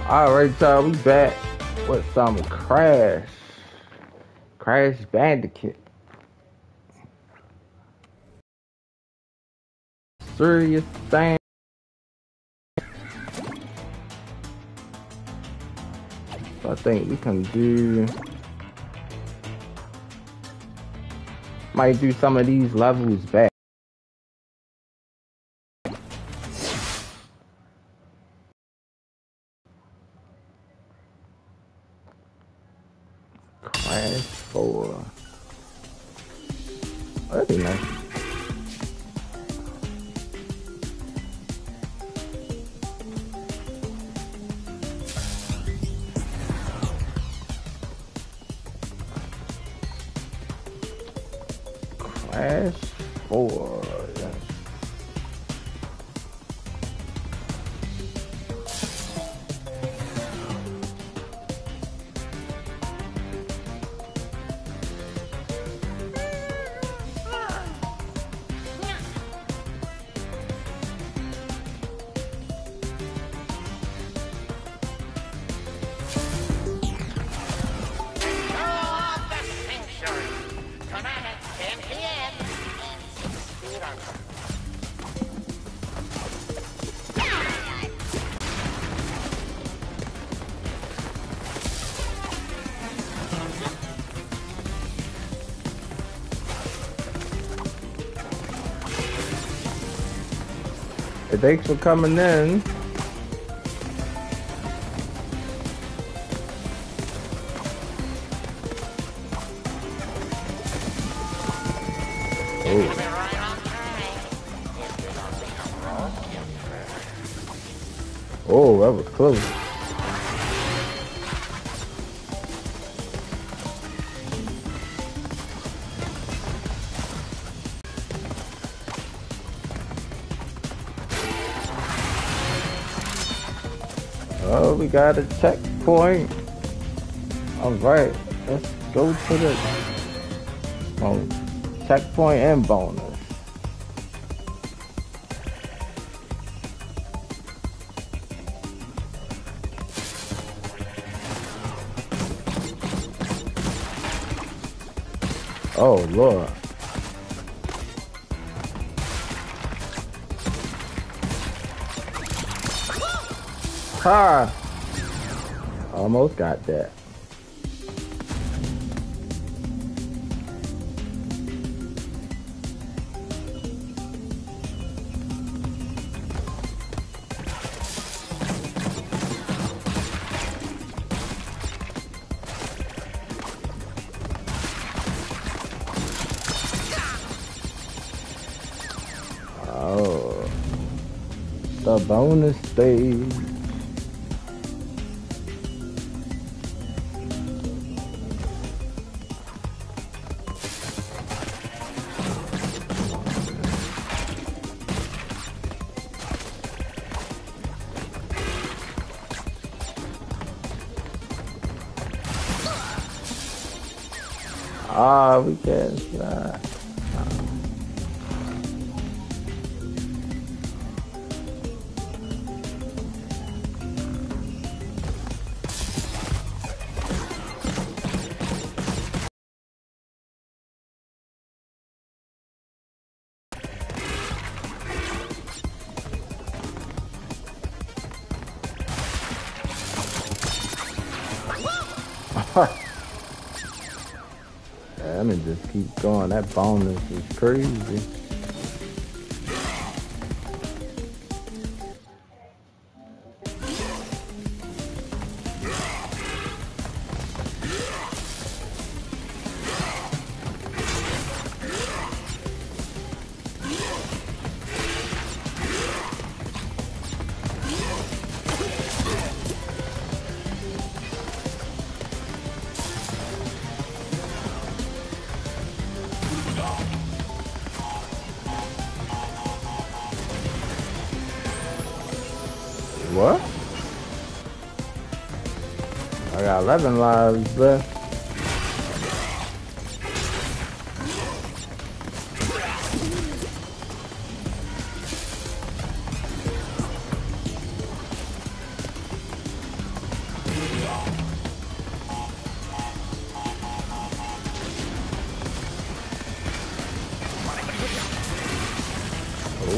Alright, y'all, we back with some Crash Bandicoot. Serious thing. So I think we can might do some of these levels back. Crash 4. That'd be nice. Crash 4. Yeah. Hey, thanks for coming in. Oh, that was close. Oh, we got a checkpoint. Alright, let's go to the checkpoint and bonus. Oh, Lord. Ha! Almost got that. Oh, the bonus stage. Ah, we can't fly. Let me just keep going. That bonus is crazy. What? I got 11 lives left.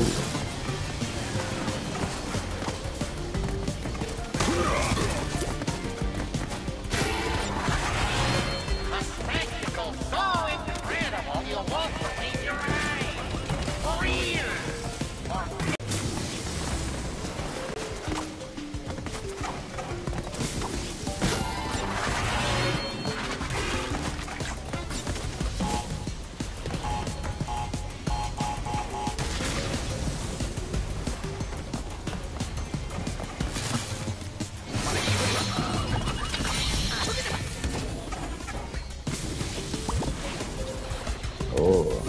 Oh.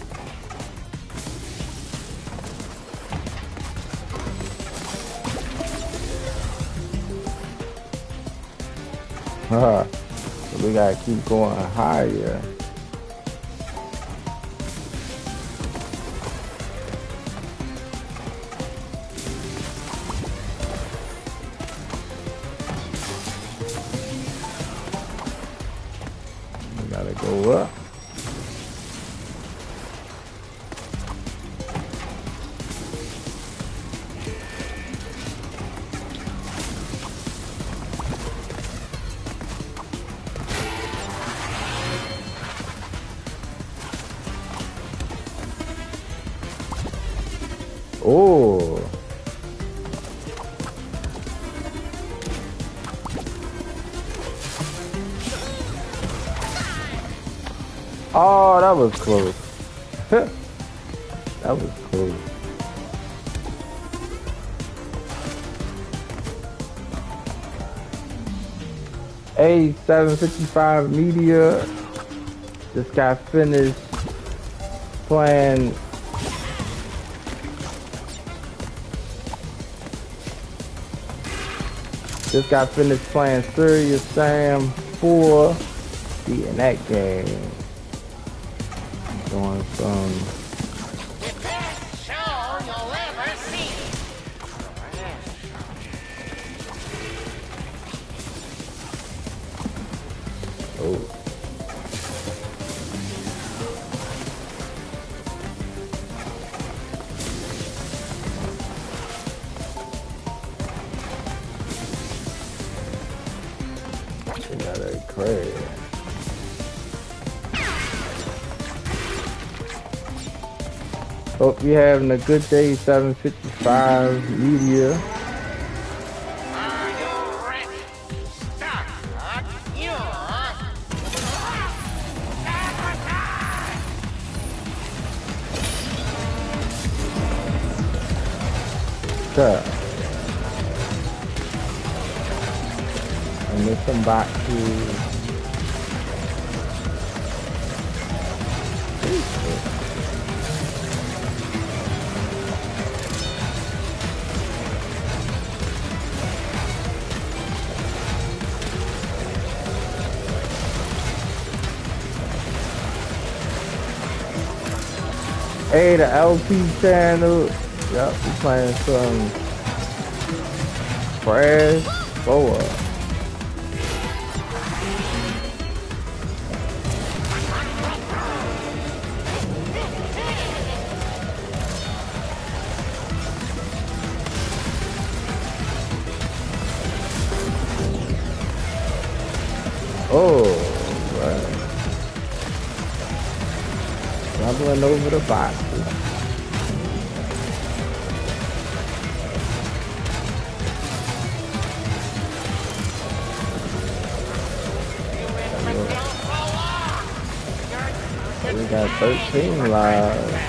Huh. So we gotta keep going higher. We gotta go up. Oh. Oh, that was close. That was close. A755 Media just got finished playing Serious Sam 4, beating that game. Doing some The best show you'll ever see. oh. They got a crazy. Hope you're having a good day, 755 Media. Are you ready? Start your advertise. Sure. And there's some boxes. Hey, the LP channel. Yup, we playing some Crash 4. Oh, right. Rumbling over the boxes. We got 13 live.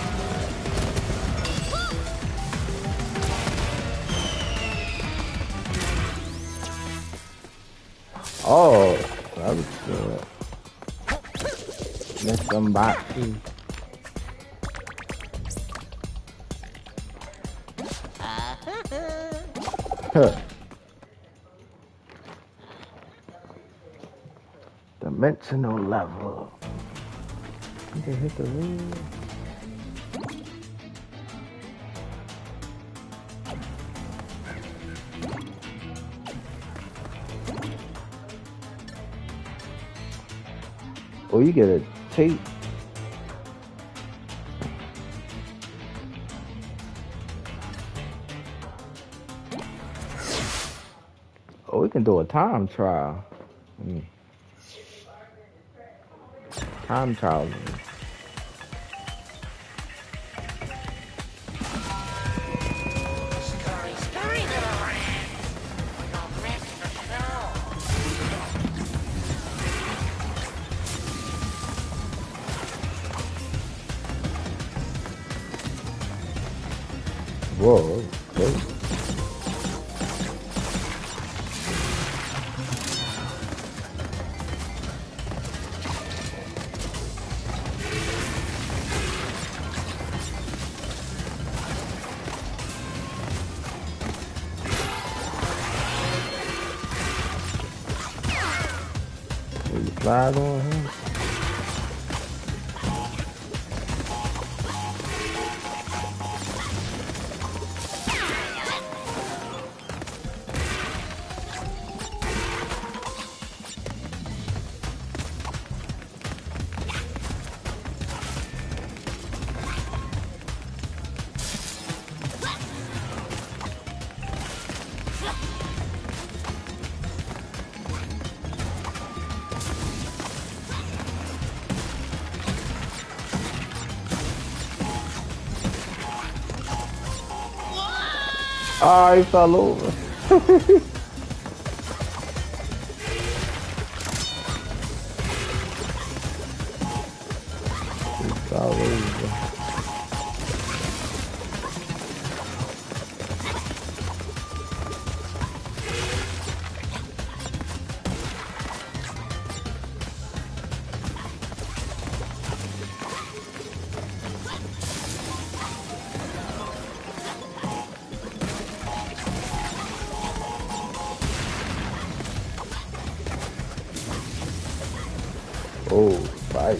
Oh, that was good. Missed some boxes. Huh. Dimensional level. You can hit the ring. Oh, you get a tape. Oh, we can do a time trial. Mm, time trial. Scurry, scurry, little rat. You're ready to show. Whoa, okay. You slide on him. Oh, he fell over. He fell over. Oh, fire.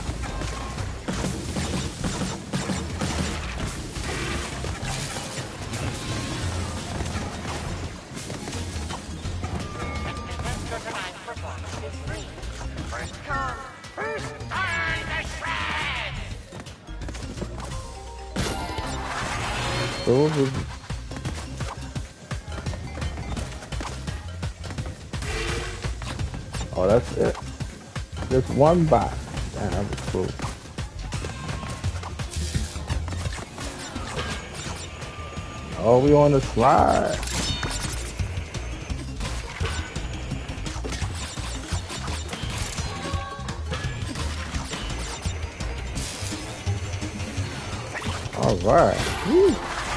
Adventure tonight's performance is free. First come, first burn the shreds. So was oh, that's it. Just one box. Damn, that was cool. Oh, we on the slide. All right. Woo.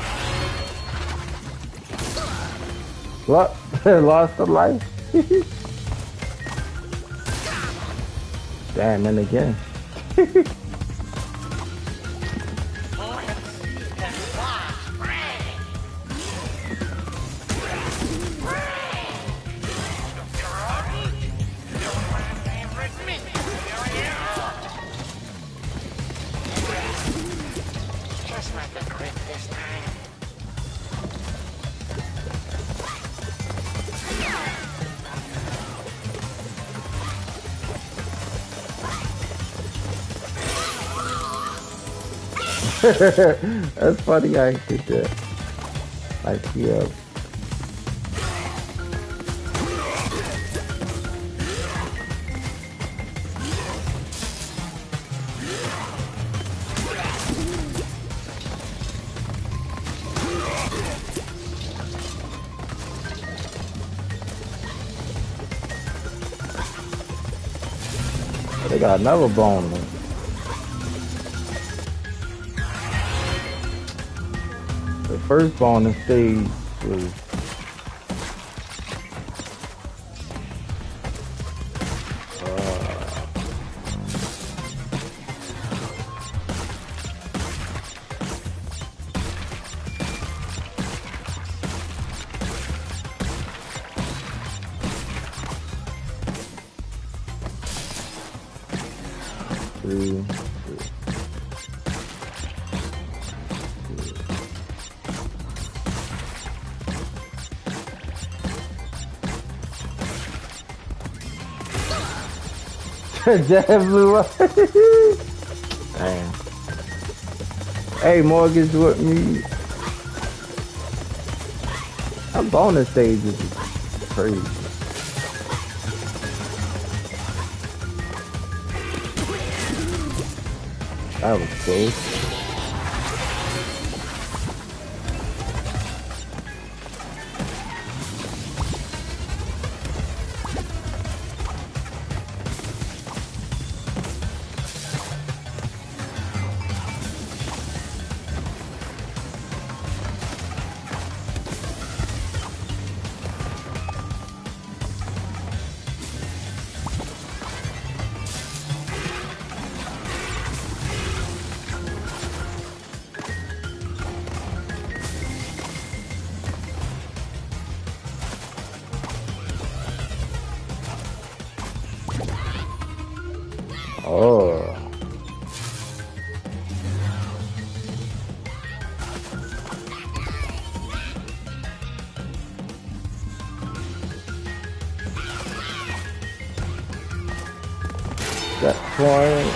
Look, lost a life. Damn, and again. Let's see that boss Fred. You're my favorite minion, just not the grip this time. That's funny how he did that. Like, yeah. They got another bonus. The first bonus stage was three. That blew up. Damn. Hey, Morgan's with me. A bonus stages. crazy. That was close. Oh. That point.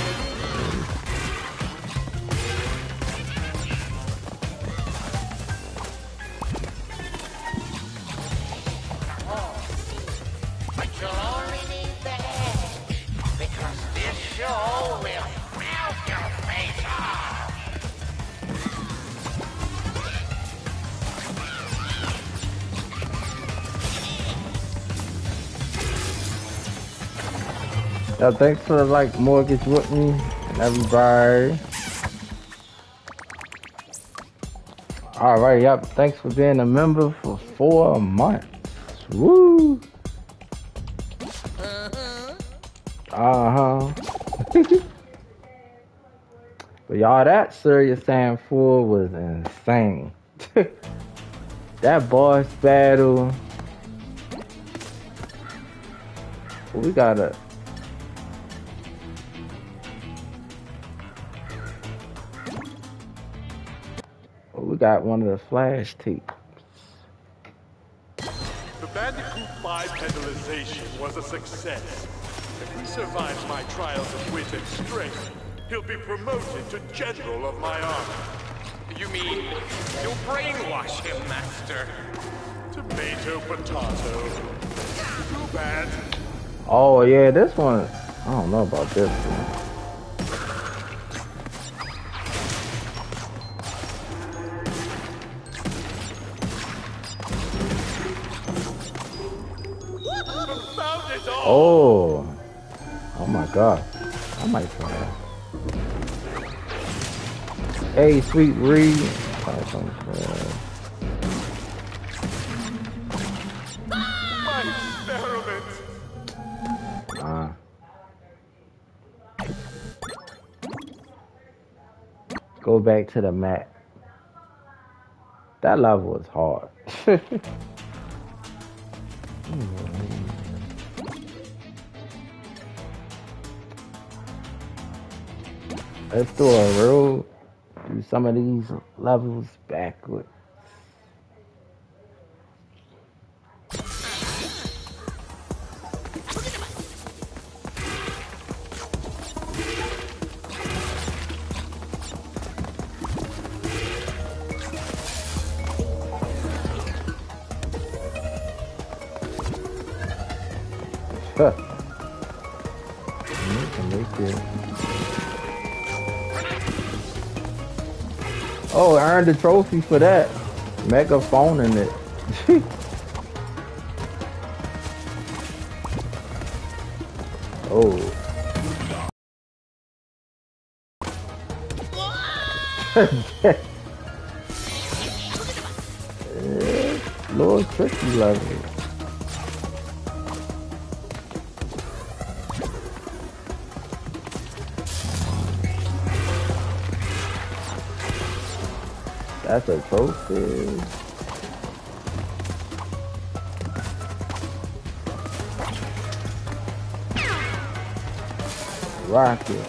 But you'll only need the head, because this show will melt your face off. Yeah, thanks for like mortgage with me and everybody. Alright, yep. Thanks for being a member for 4 months. Woo! Uh-huh. But y'all, that Serious Sam 4 was insane. That boss battle. We gotta. We got one of the flash tapes. The Bandicoot bipedalization was a success. If he survives my trials of wit and strength, he'll be promoted to General of my army. You mean you'll brainwash him, Master? Tomato, potato. Too bad. Oh yeah, this one. I don't know about this one. Oh, oh my God, I might try that. Hey, Sweet Reed. My experiment. Go back to the map. That level was hard. Let's do a road. Do some of these levels backwards. Huh. Oh, I earned a trophy for that. Megaphone in it. Oh. Little tricky level. That's a trophy. Rocket.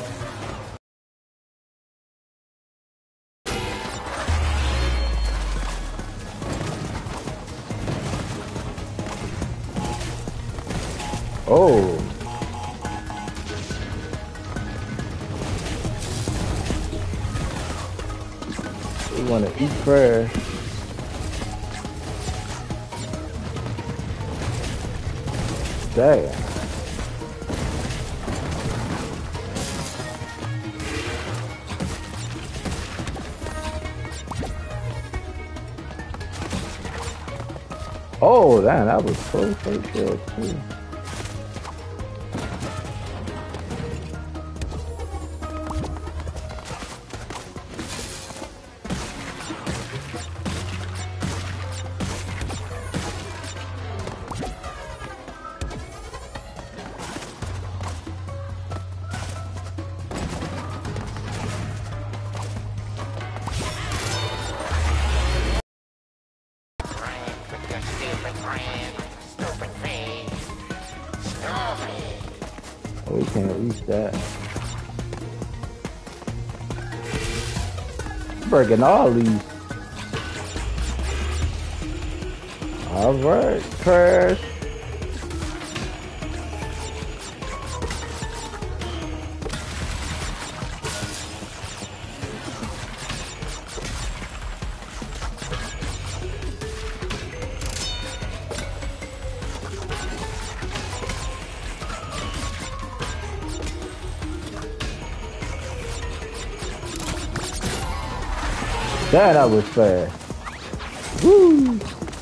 Oh. We want to eat prayer. Damn. Oh, damn, that was so good too. With your stupid friend, stupid face, stupid. Oh, we can't reach that. Breaking all these. Alright, crash. Damn, that was fast. Woo!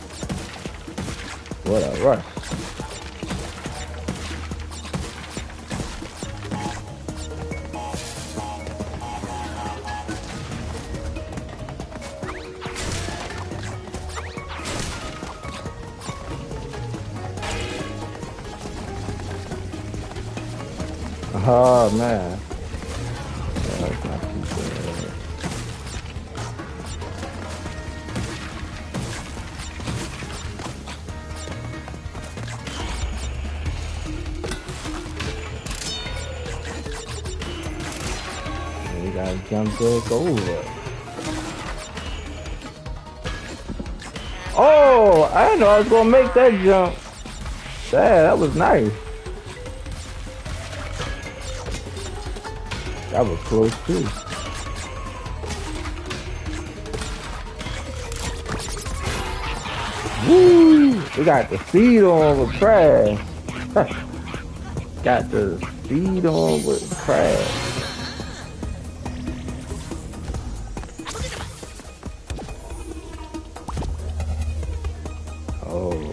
What a rush. Oh, man. Yeah, that's not too bad. We gotta jump back over. Oh, I didn't know I was gonna make that jump. Damn, that was nice. That was close too. Woo! We got the speed on with Crash. Got the speed on with Crash. Oh.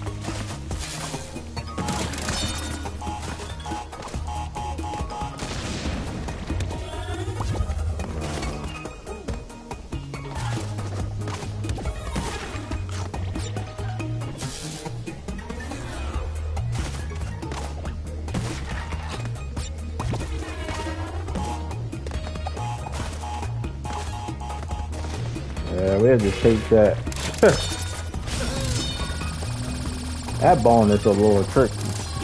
Yeah, we'll just take that. That bonus a little tricky.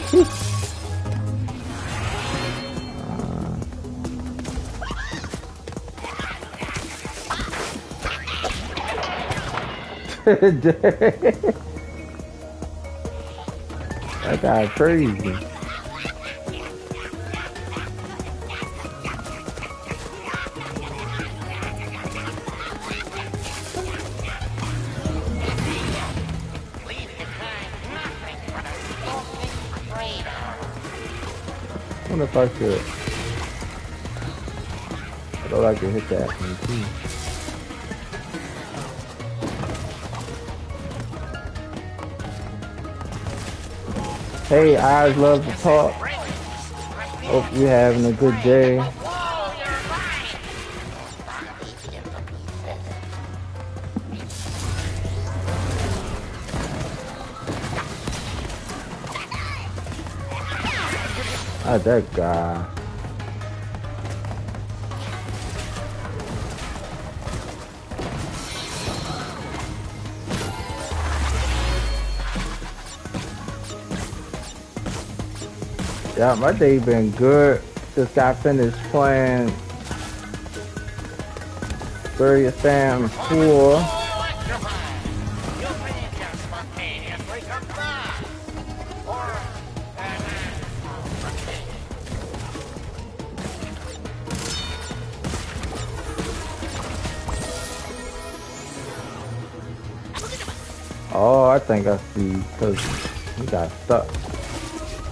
That guy crazy. I wonder if I could. I thought I could hit that one too. Hey, eyes love to talk. Hope you're having a good day. Ah, that guy. Yeah, my day been good. Just got finished playing Serious Sam 4. Oh, I think I see, because he got stuck.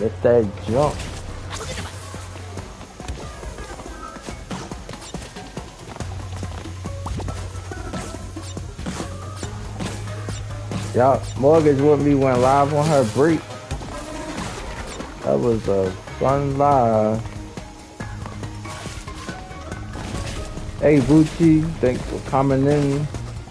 It's that jump. Y'all, Mortgage with me went live on her break. That was a fun live. Hey Bucci, thanks for coming in.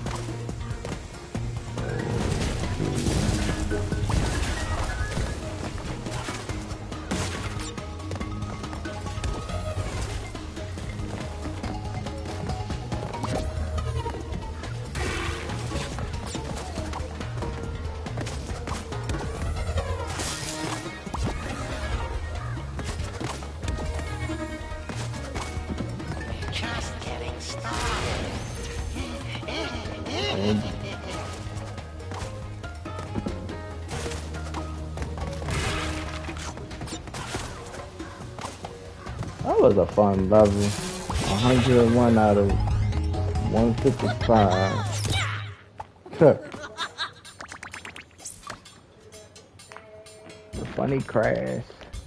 Just getting started. That was a fun level. 101 out of 155. The funny crash.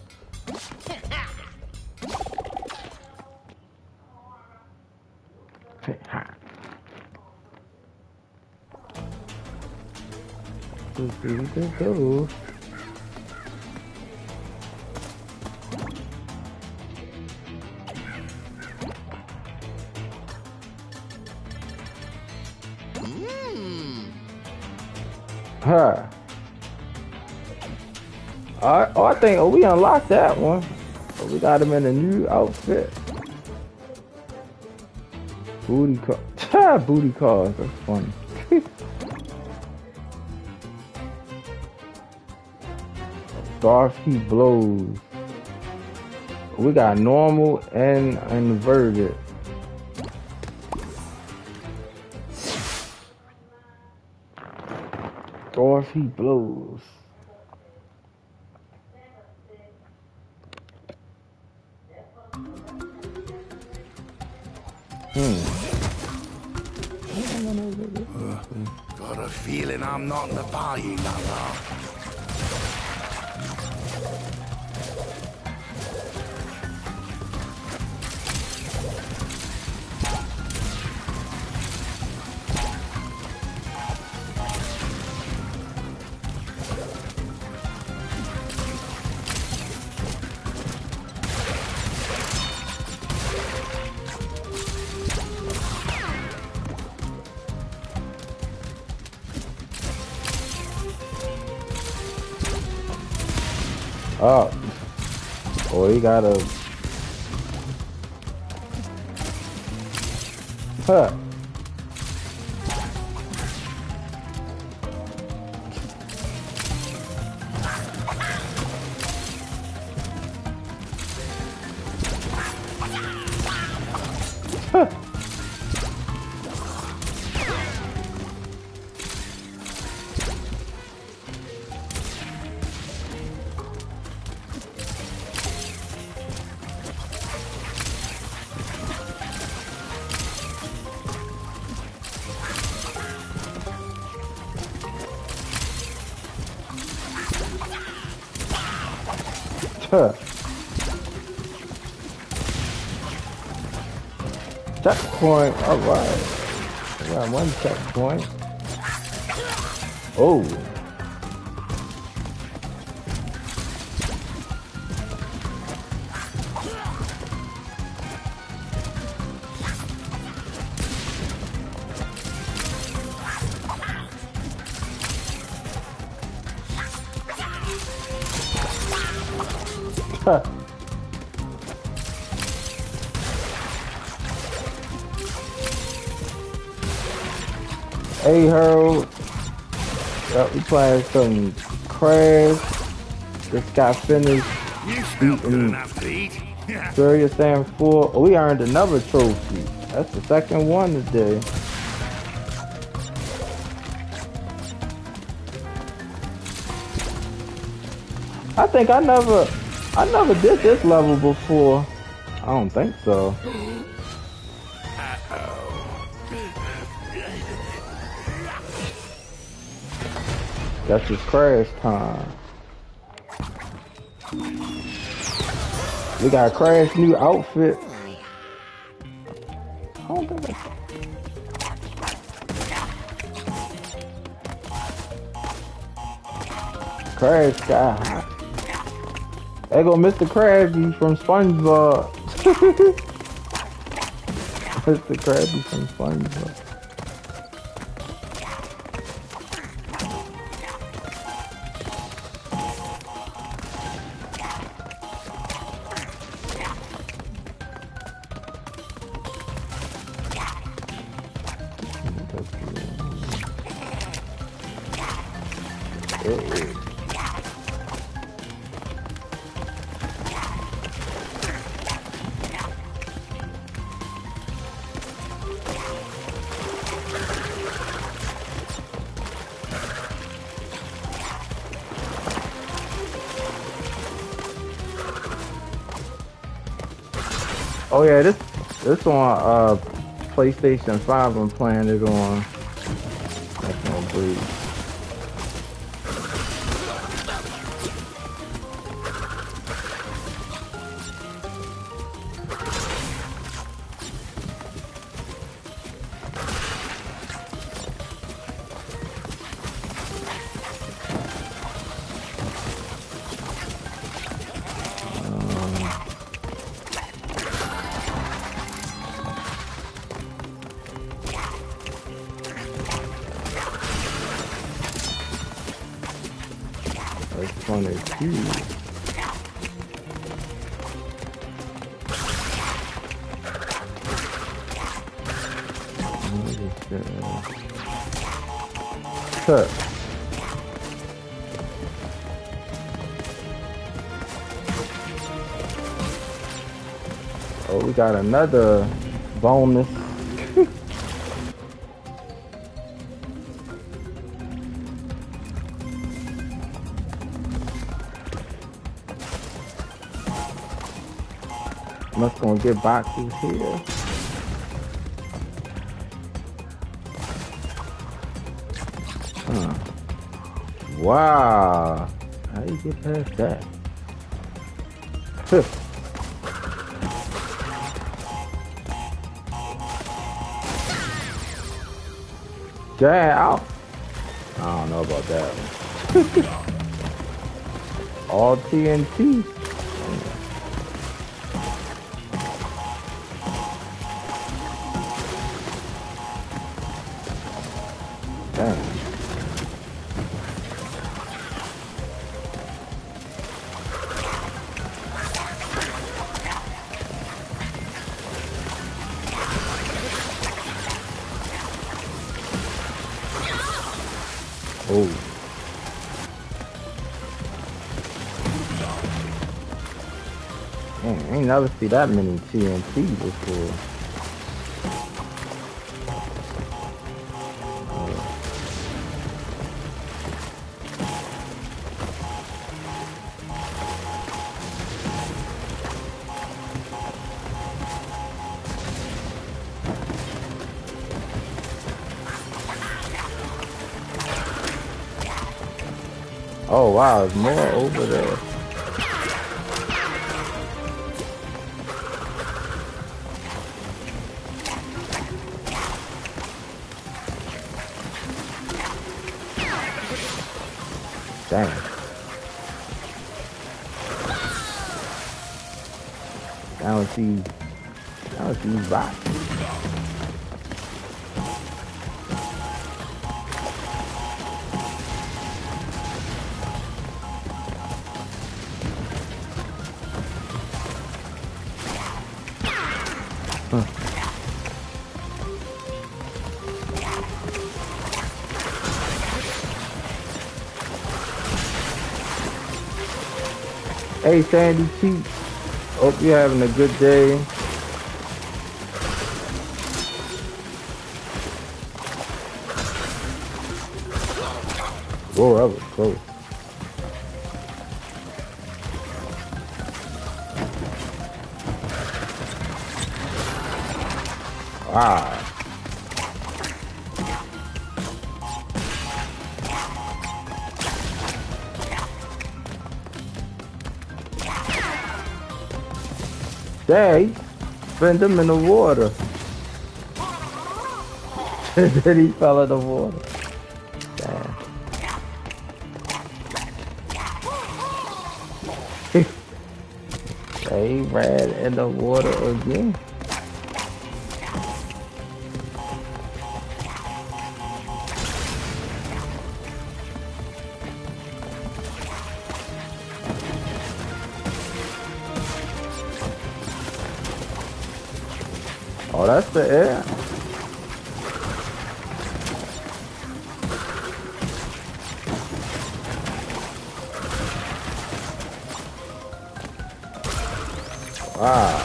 Go. Huh. Alright, I think we unlocked that one. We got him in a new outfit. Booty call. Booty calls. That's funny. Darcy blows. We got normal and inverted. Darcy blows. Got a feeling I'm not in the party now. Oh. Oh, he got a... Huh. Checkpoint, alright. We got one checkpoint. Oh. Huh. Hey Harold, yep, we playing some Crash. Just got finished beating Serious Sam 4. Oh, we earned another trophy. That's the second one today. I think I never did this level before. I don't think so. Guess it's Crash time. We got Crash new outfit. I don't think I... Crash guy. There go Mr. Krabby from SpongeBob. Mr. Krabby from SpongeBob. Oh yeah, this on PlayStation 5. I'm playing it on. That's no breeze. That's funny too. Cut. Oh, we got another bonus. Must gonna get boxes here. Huh. Wow. How do you get past that? Get out. I don't know about that one. All TNT. Damn. Oh. Man, I ain't never see that many TNT before. Oh wow, there's more over there. Dang. I don't see rocks. Hey Sandy Cheeks, hope you're having a good day. Whoa, that was close. Wow. Dang, spin them in the water. Then he fell in the water. Damn. They ran in the water again. Oh, that's the air. Wow.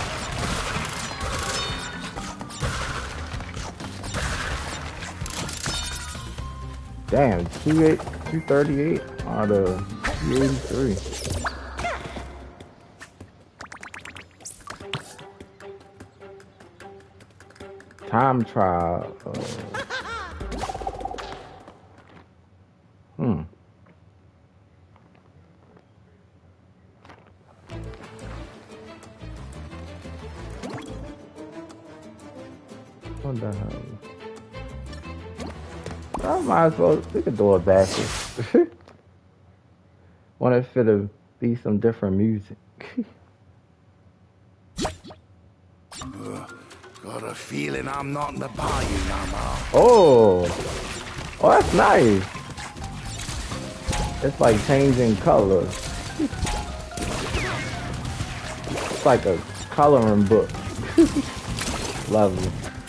Damn, 238 out of 283. Time trial. What the hell? I might as well. We could do it backwards. Want it for to be some different music. Got a feeling I'm not in the bayou no more. Oh, that's nice. It's like changing colors. It's like a coloring book. Lovely.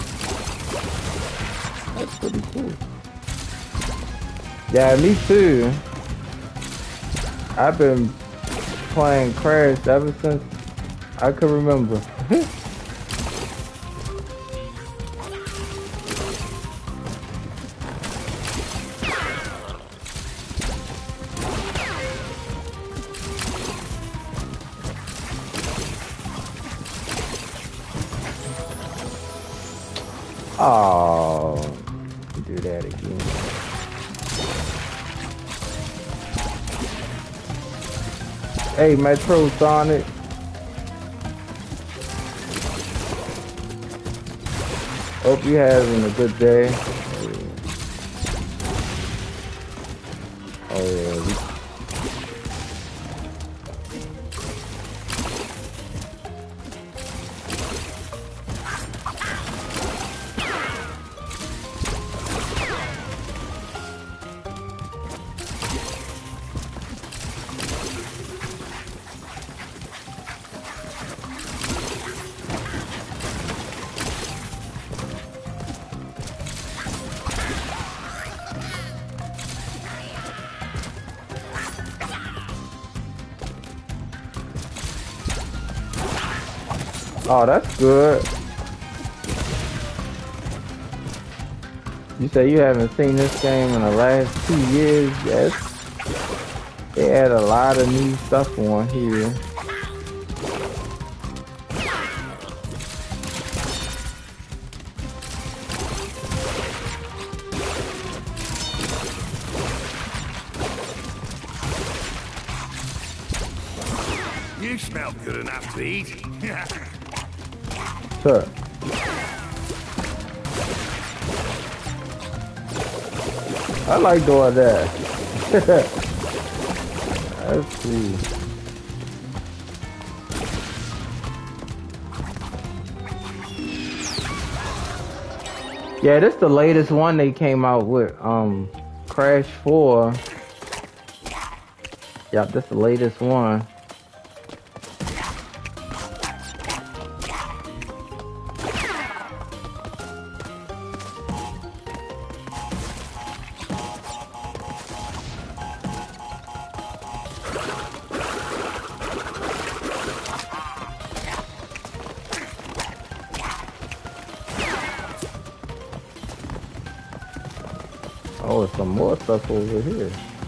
That's pretty cool. Yeah, me too. I've been playing Crash ever since I could remember. Oh, do that again. Hey, Metro Sonic. Hope you're having a good day. Oh yeah. Oh, that's good. You say you haven't seen this game in the last 2 years? Yes. They had a lot of new stuff on here. You smell good enough to eat. Sure. I like doing that. That's cool. Yeah, this is the latest one they came out with. Crash 4. Yep, this is the latest one. Oh, there's some more stuff over here.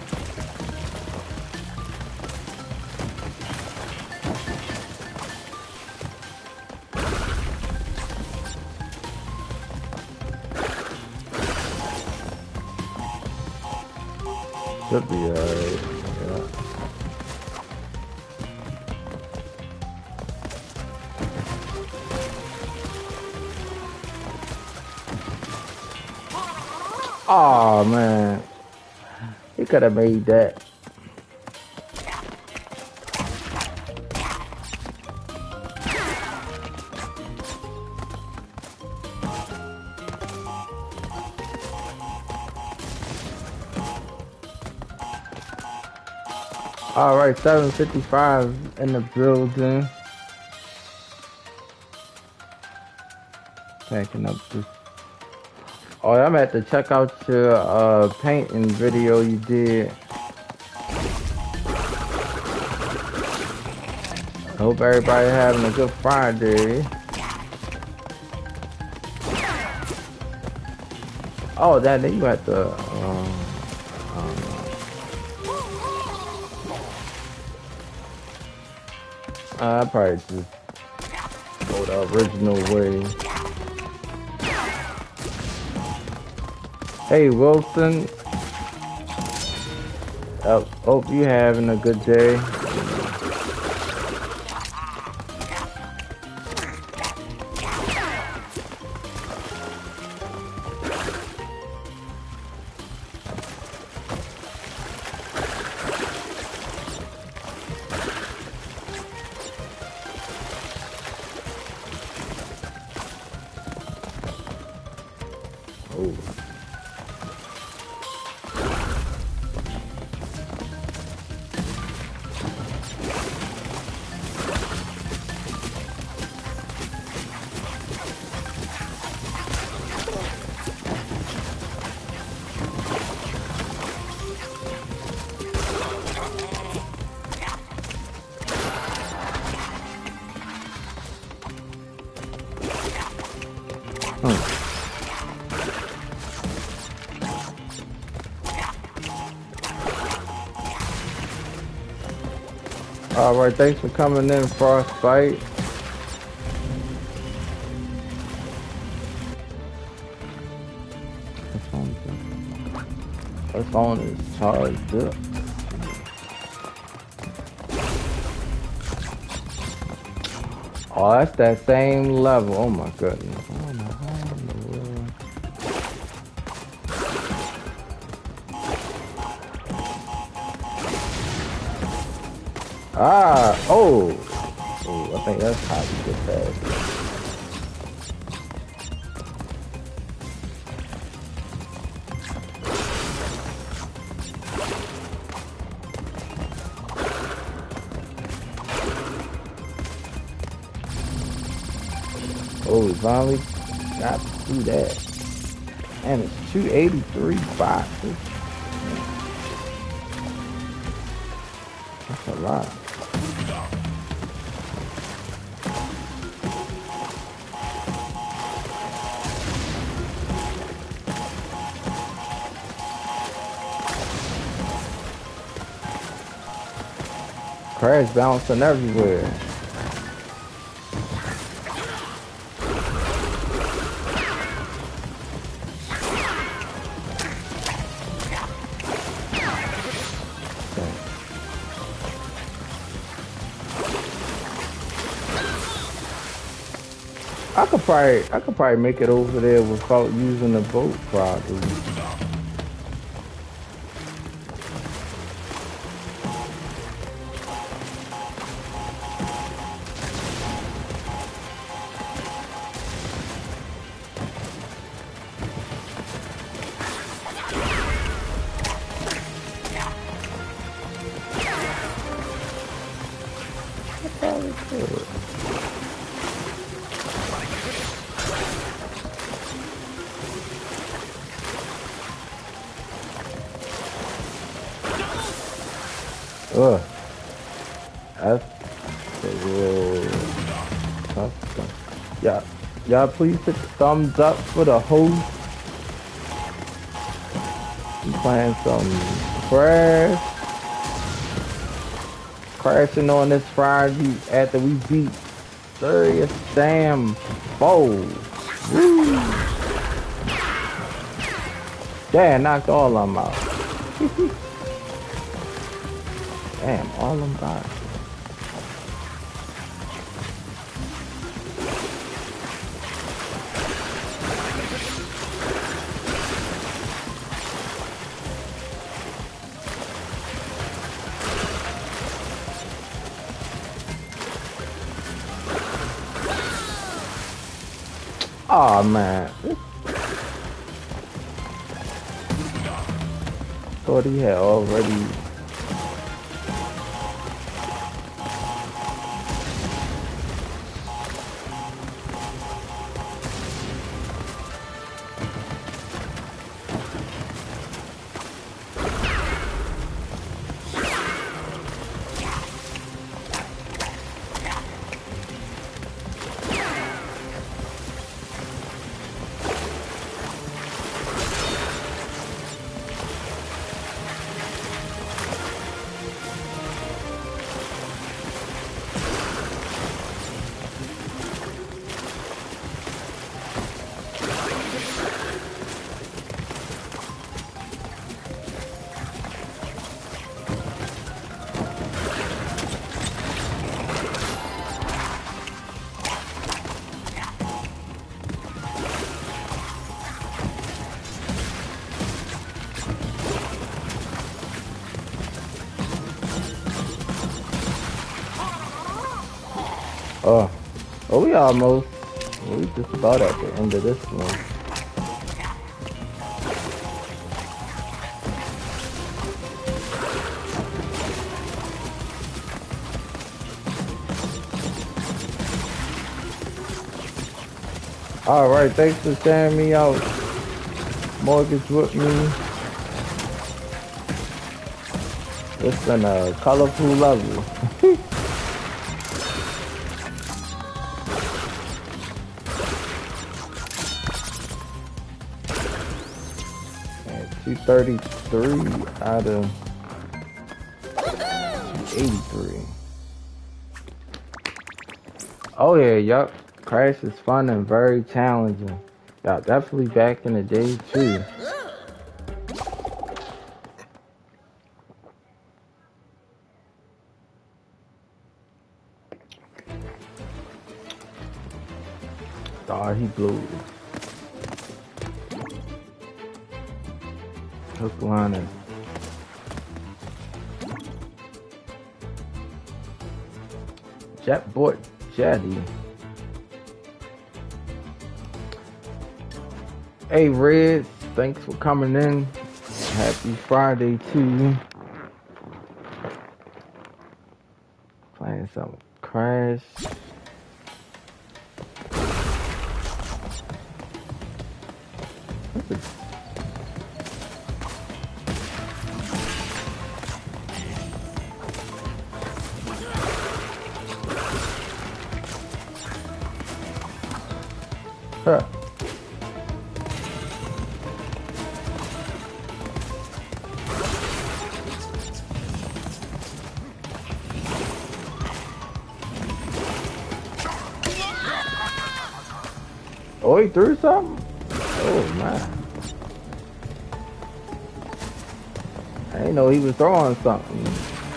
Should be alright. Yeah. Oh man, he could have made that. All right, 7:55 in the building. Packing up this. Oh, I'm at to check out your painting video you did. I hope everybody having a good Friday. Oh, that then you had to. I probably just go the original way. Hey Wilson, hope you having a good day. Alright, thanks for coming in, Frostbite. My phone is charged up. Oh, that's that same level. Oh my goodness. Oh my God. Ah, oh, I think that's how you get past. Oh, we finally got to do that. And it's 283 boxes. That's a lot. Crash bouncing everywhere. I could probably make it over there without using the boat, probably. Ugh. That's a real tough one. Yeah. Y'all please hit the thumbs up for the host. I'm playing some crashing on this Friday after we beat Serious Sam 4. Woo. Yeah, knocked all of them out. Damn, all them boxes. Oh man. Thought he had already. Oh, we almost. We just about at the end of this one. All right, thanks for sharing me out. Mortgage with me. It's been a colorful level. And 233 out of 83. Oh yeah, yup. Crash is fun and very challenging. Yeah, definitely back in the day too. Oh, he blew it. Hook, line, and Jetboard Jetty. Hey Red, thanks for coming in. Happy Friday to you. Playing some Crash. Huh. Oh, he threw something? Oh, man. I didn't know he was throwing something.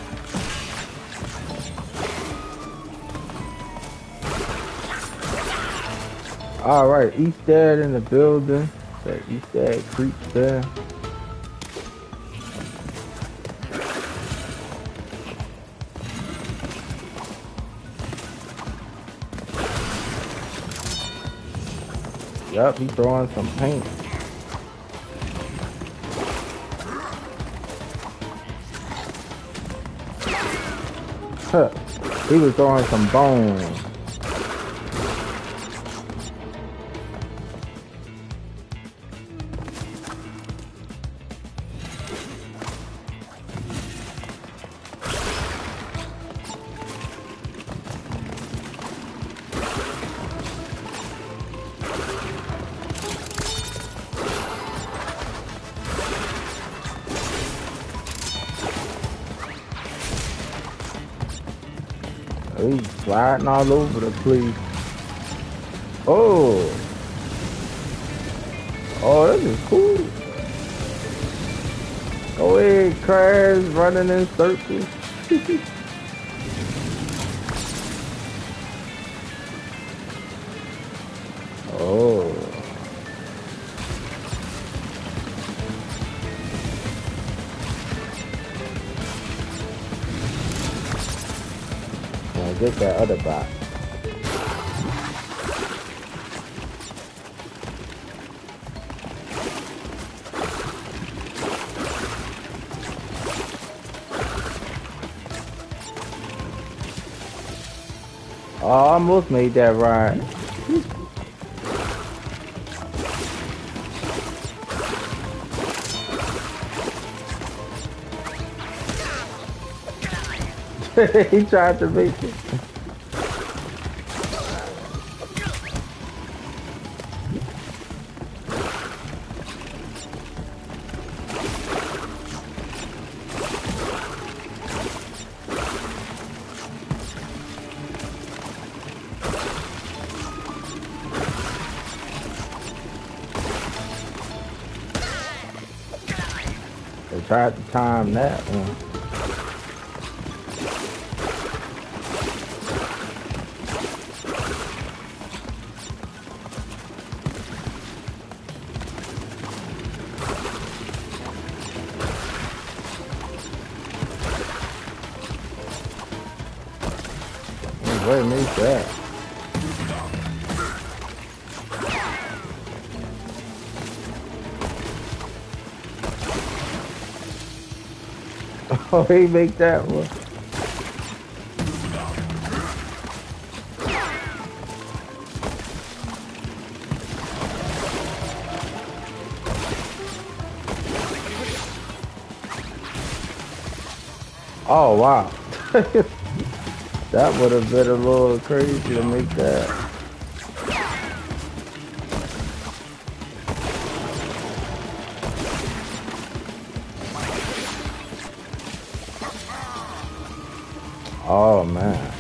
Alright, Eastad in the building. That Eastad creeps there. Yup, he's throwing some paint. Huh. He was throwing some bones. He's sliding all over the place. Oh. Oh, this is cool. Go ahead, Crash, running in circles. Oh. Get that other bot. Oh, I almost made that ride. He tried to make it. They tried to time that one. Where me that? Oh, he make that one. Oh wow. That would have been a little crazy to make that. Oh man.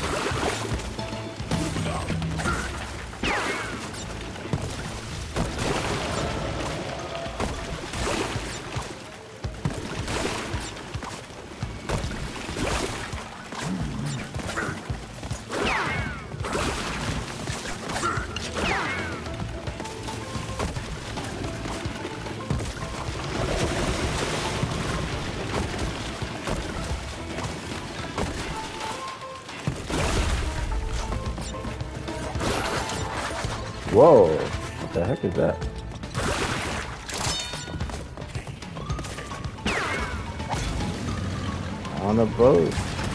Whoa, what the heck is that? On a boat.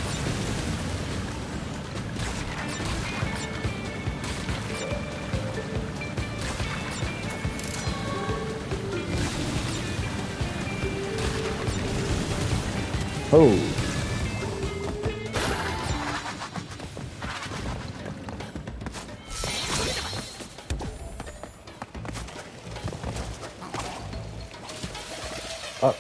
Oh. Up.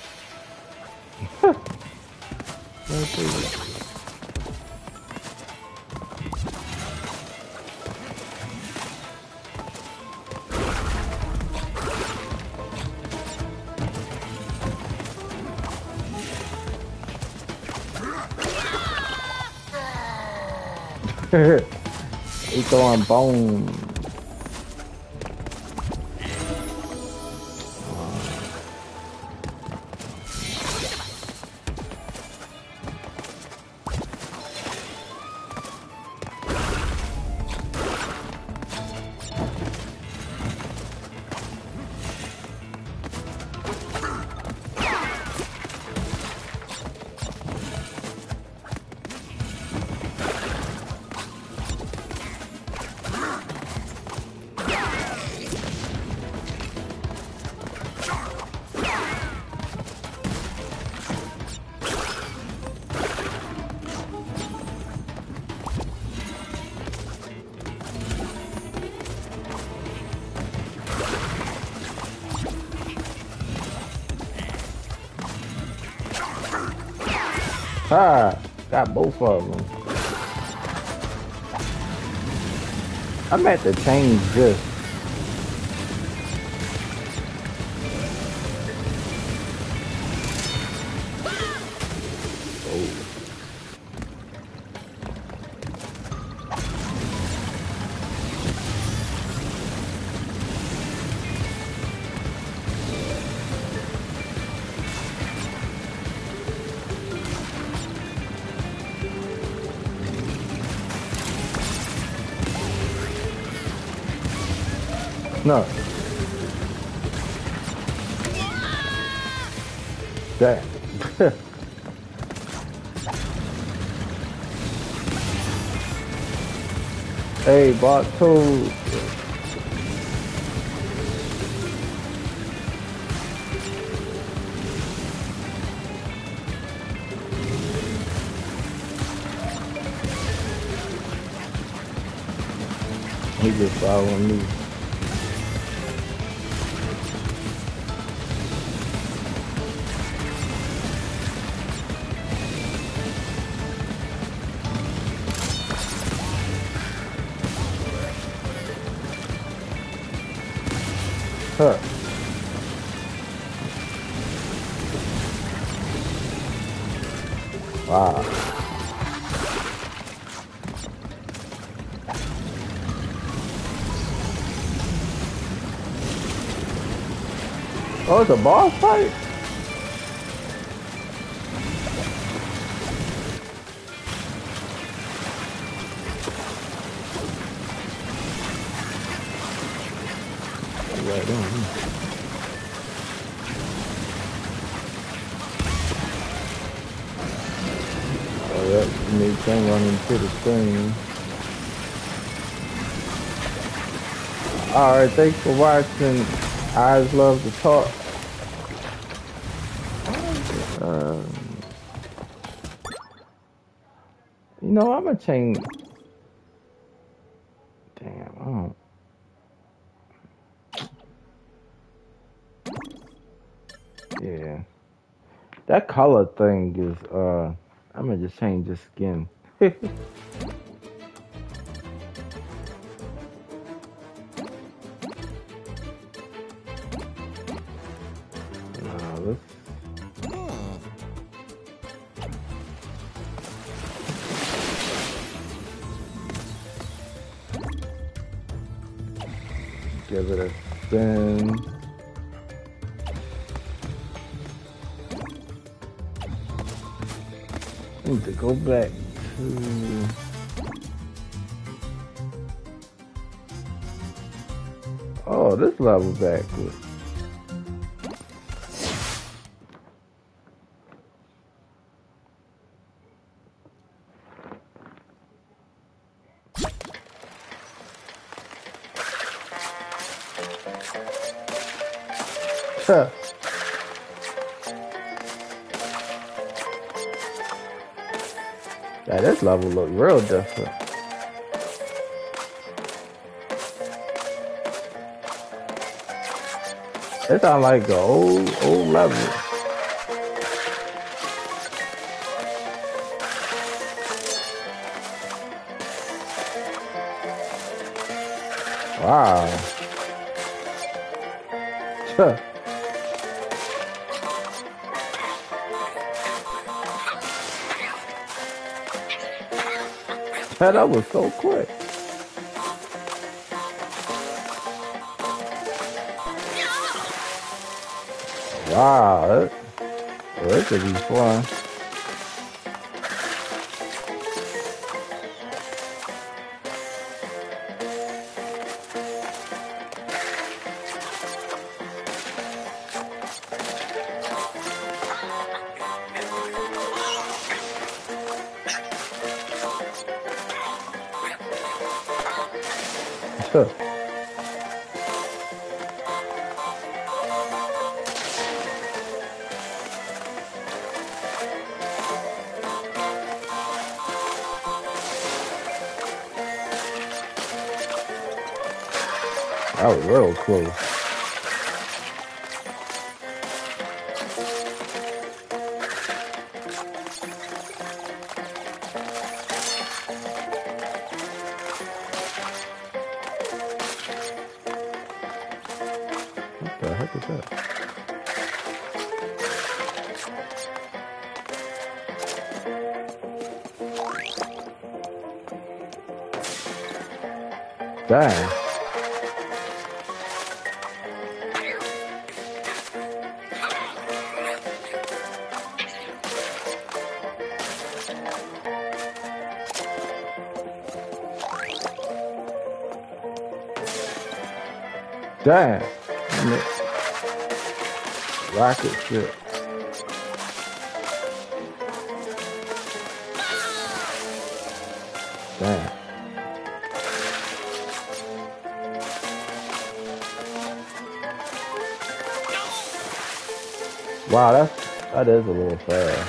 He's throwing bones. Ah, got both of them. I meant to change this. No. That. Hey, bot two. He just following me. Huh. Wow. Oh, it's a boss fight? Right on. Oh, that made thing running to the screen. Alright, thanks for watching. Eyes love to talk. You know, I'm gonna change. Damn, I don't. Yeah. That color thing is, I'm gonna just change the skin. Nah, let's. Give it a spin. I need to go back to. Oh, this level backwards. Huh. Yeah, this level look real different. It sound like an old level. Wow. Huh. That was so quick. Wow, it could be fun. Huh. That was real close. What the heck is that? Dang. Dang. Rocket ship. Damn. Wow, that is a little fast.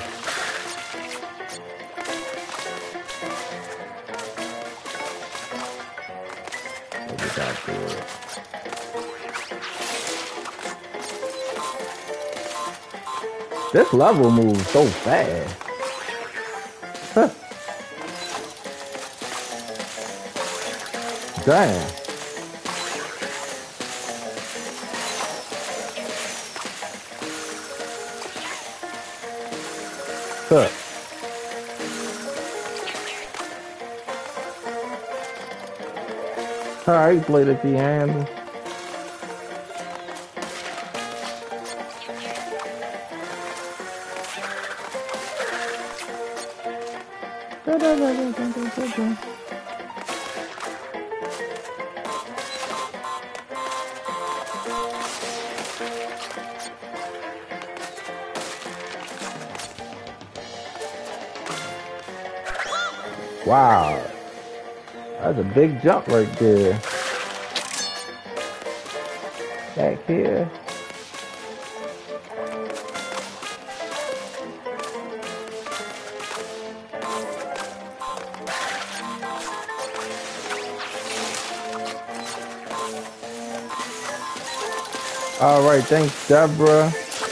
Look at that dude. This level moves so fast. Huh. Damn. Huh. Alright, played at the end. Wow. That's a big jump right there. Back here. Alright, thanks Deborah.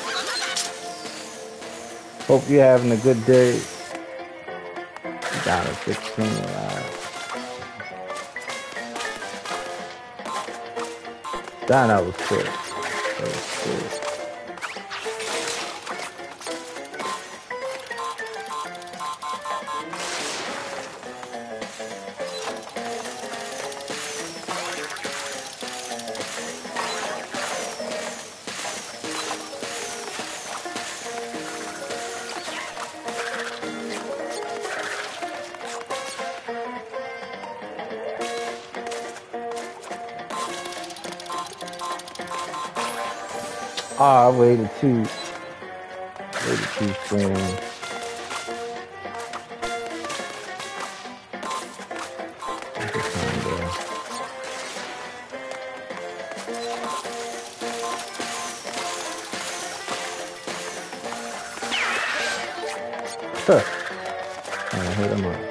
Hope you're having a good day. Down to 16, Damn, that was quick. That was quick. Oh, I waited too soon. Huh. I hit him up.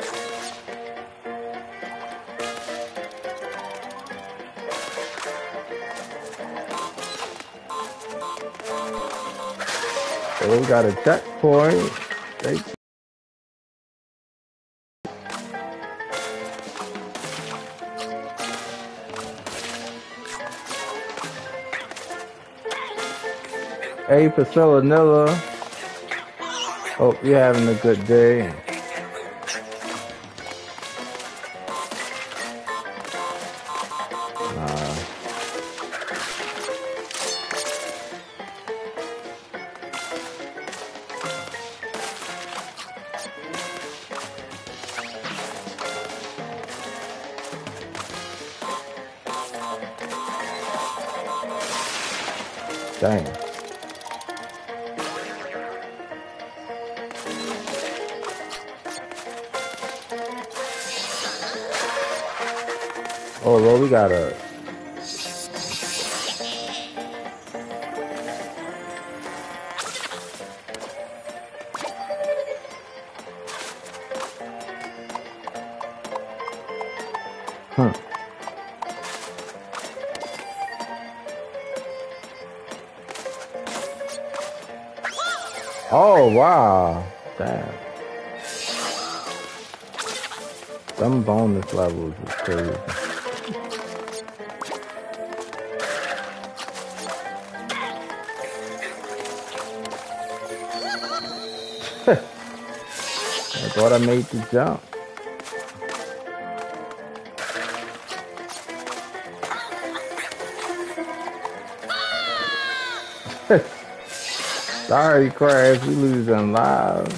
So we got a checkpoint. Hey, Priscilla. Hope you're having a good day. Dang. Oh, well, we got a... Oh, wow. Damn. Some bonus levels is crazy. I thought I made the jump. Sorry, Crash, we losing live.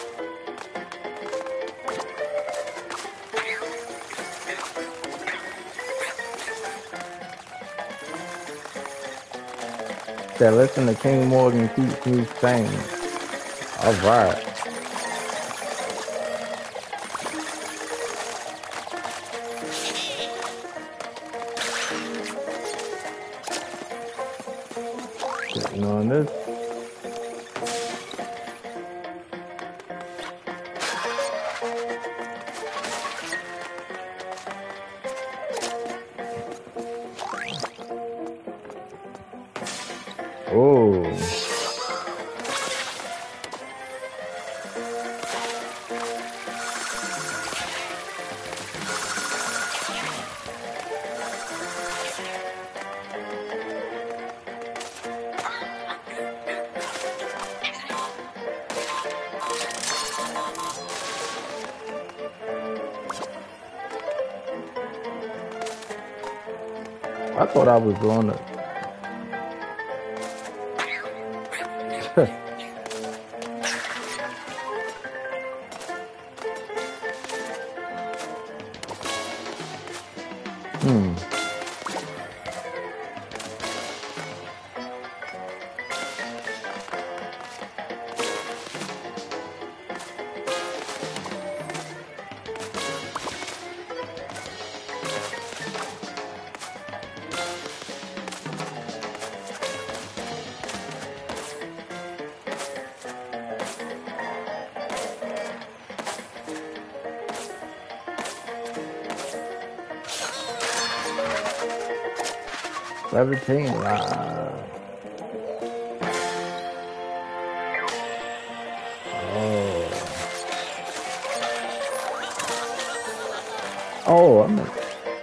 Said, listen to King Morgan keeps me sane. All right. Sitting on this. Oh. I thought I was doing it. Everything. Oh, I'm a...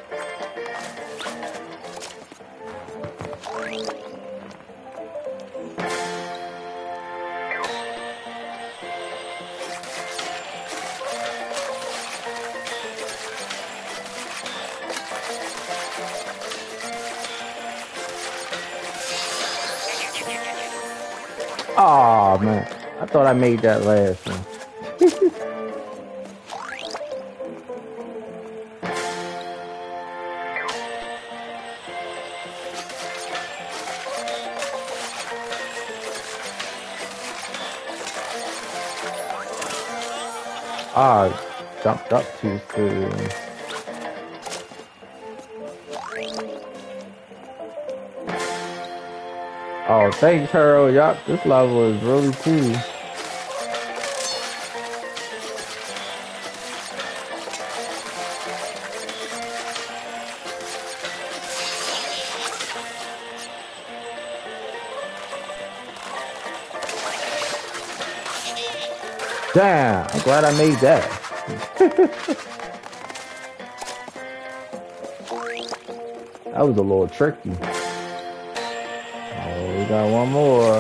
Oh man, I thought I made that last one. Jumped up too soon. Oh, thanks, Harold. Yup, this level is really cool. Damn, I'm glad I made that. That was a little tricky. Oh, we got one more.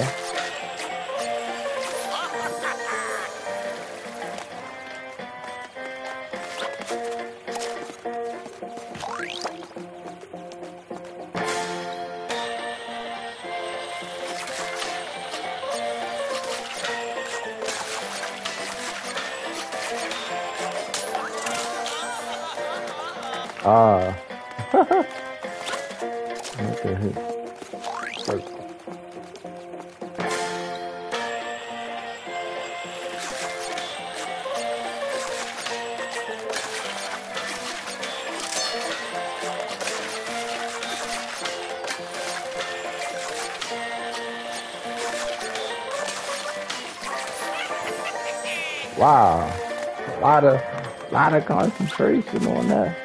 Okay. Wow, a lot of concentration on that.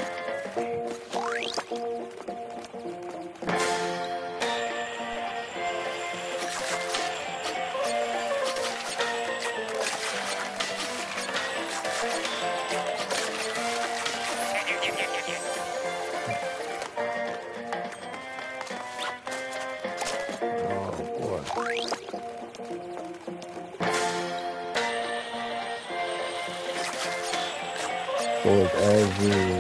Towards every...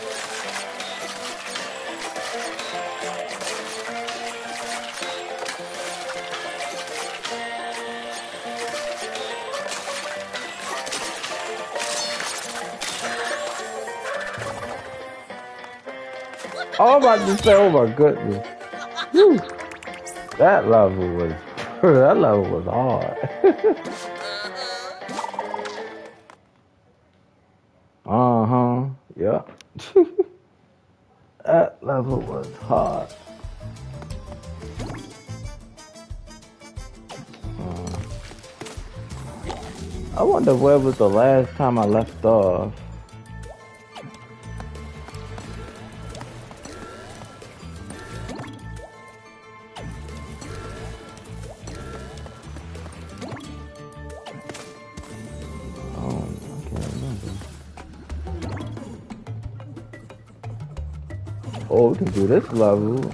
Oh, I'm about to say, oh my goodness. Whew. That level was hard. Yeah. That level was hard. I wonder where was the last time I left off. Oh, I can't remember. Oh, we can do this level.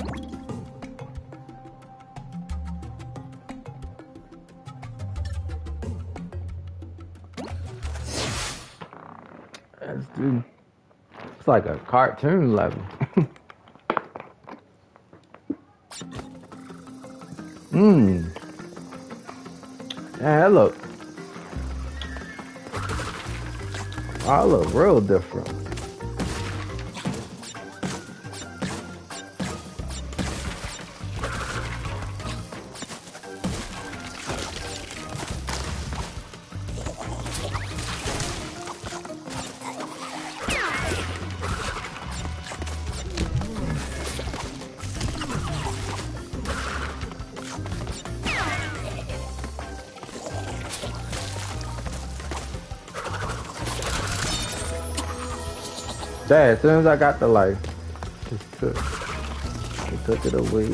Let's do. It's like a cartoon level. Yeah, that look. I look real different. Dad, as soon as I got the life, it took it away.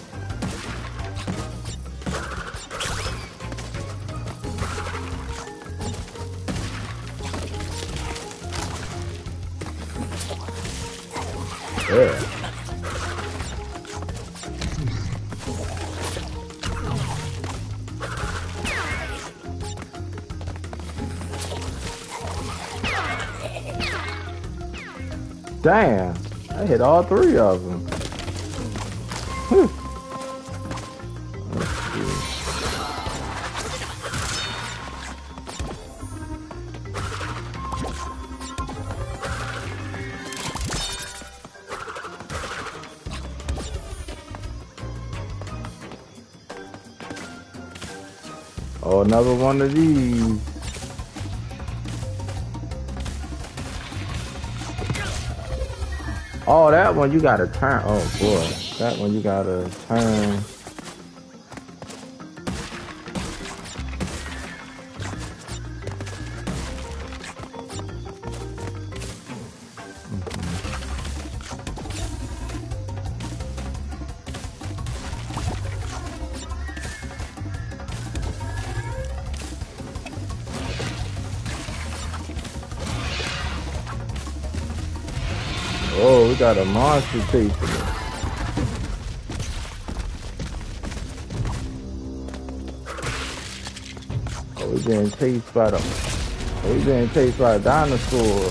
Yeah. Damn, I hit all three of them. Whew. Let's see. Oh, another one of these. Oh, that one you gotta turn. Oh boy, that one you gotta turn. Oh, we got a monster chasing us. Oh, we being chased by the. Oh, we being chased by a dinosaur.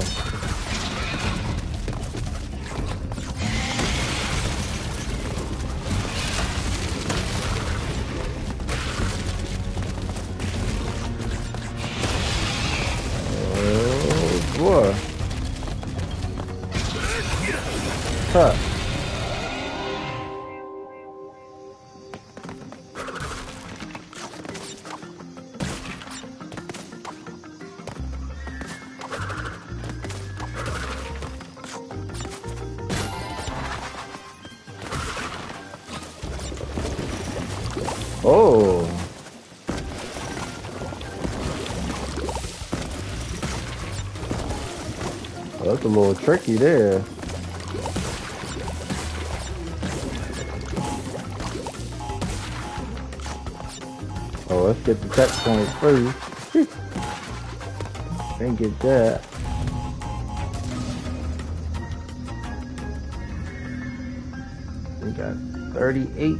Oh boy. Huh. Oh. That's a little tricky there. Oh, let's get the checkpoint first. Then get that. We got 38.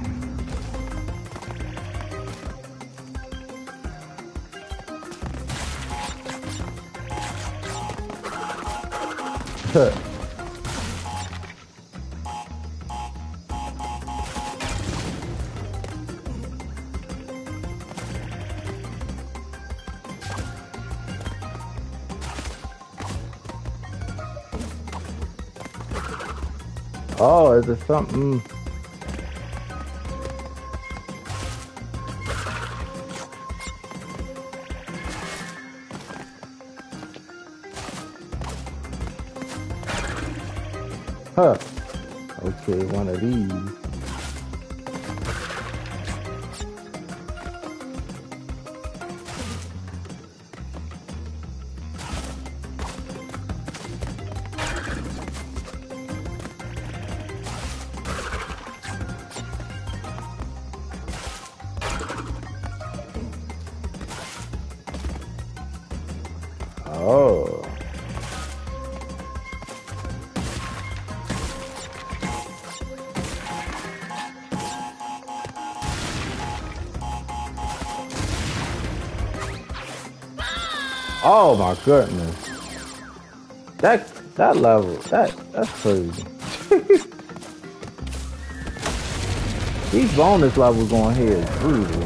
Oh, is there something? Huh. Okay, one of these. Oh. Oh my goodness. That level, that's crazy. These bonus levels on here is brutal.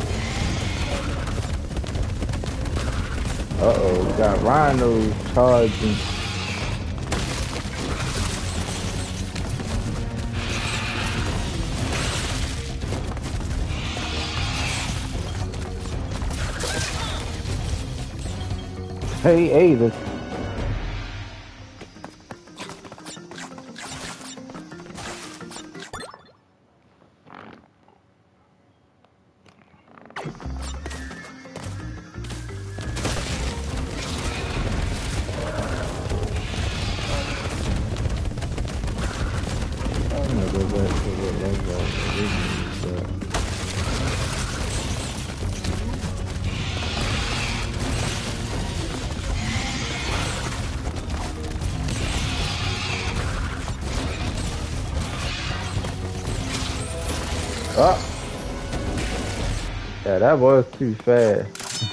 Uh-oh, we got rhinos charging. Hey, this. Oh. Yeah, that was too fast.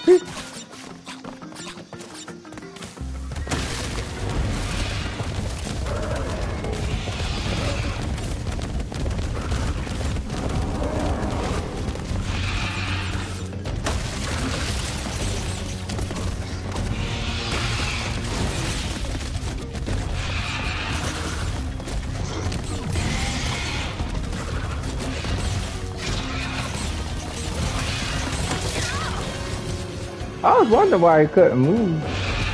I was wondering why he couldn't move.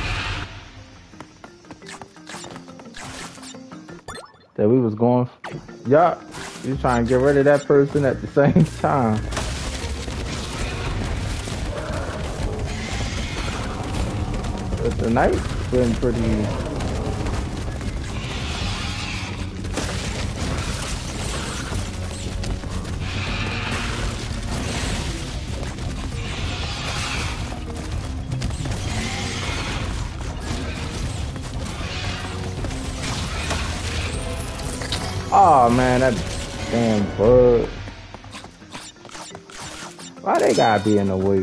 That we was going. Yup, you trying to get rid of that person at the same time. But the night's been pretty. Oh man, that damn bug. Why they gotta be in the way?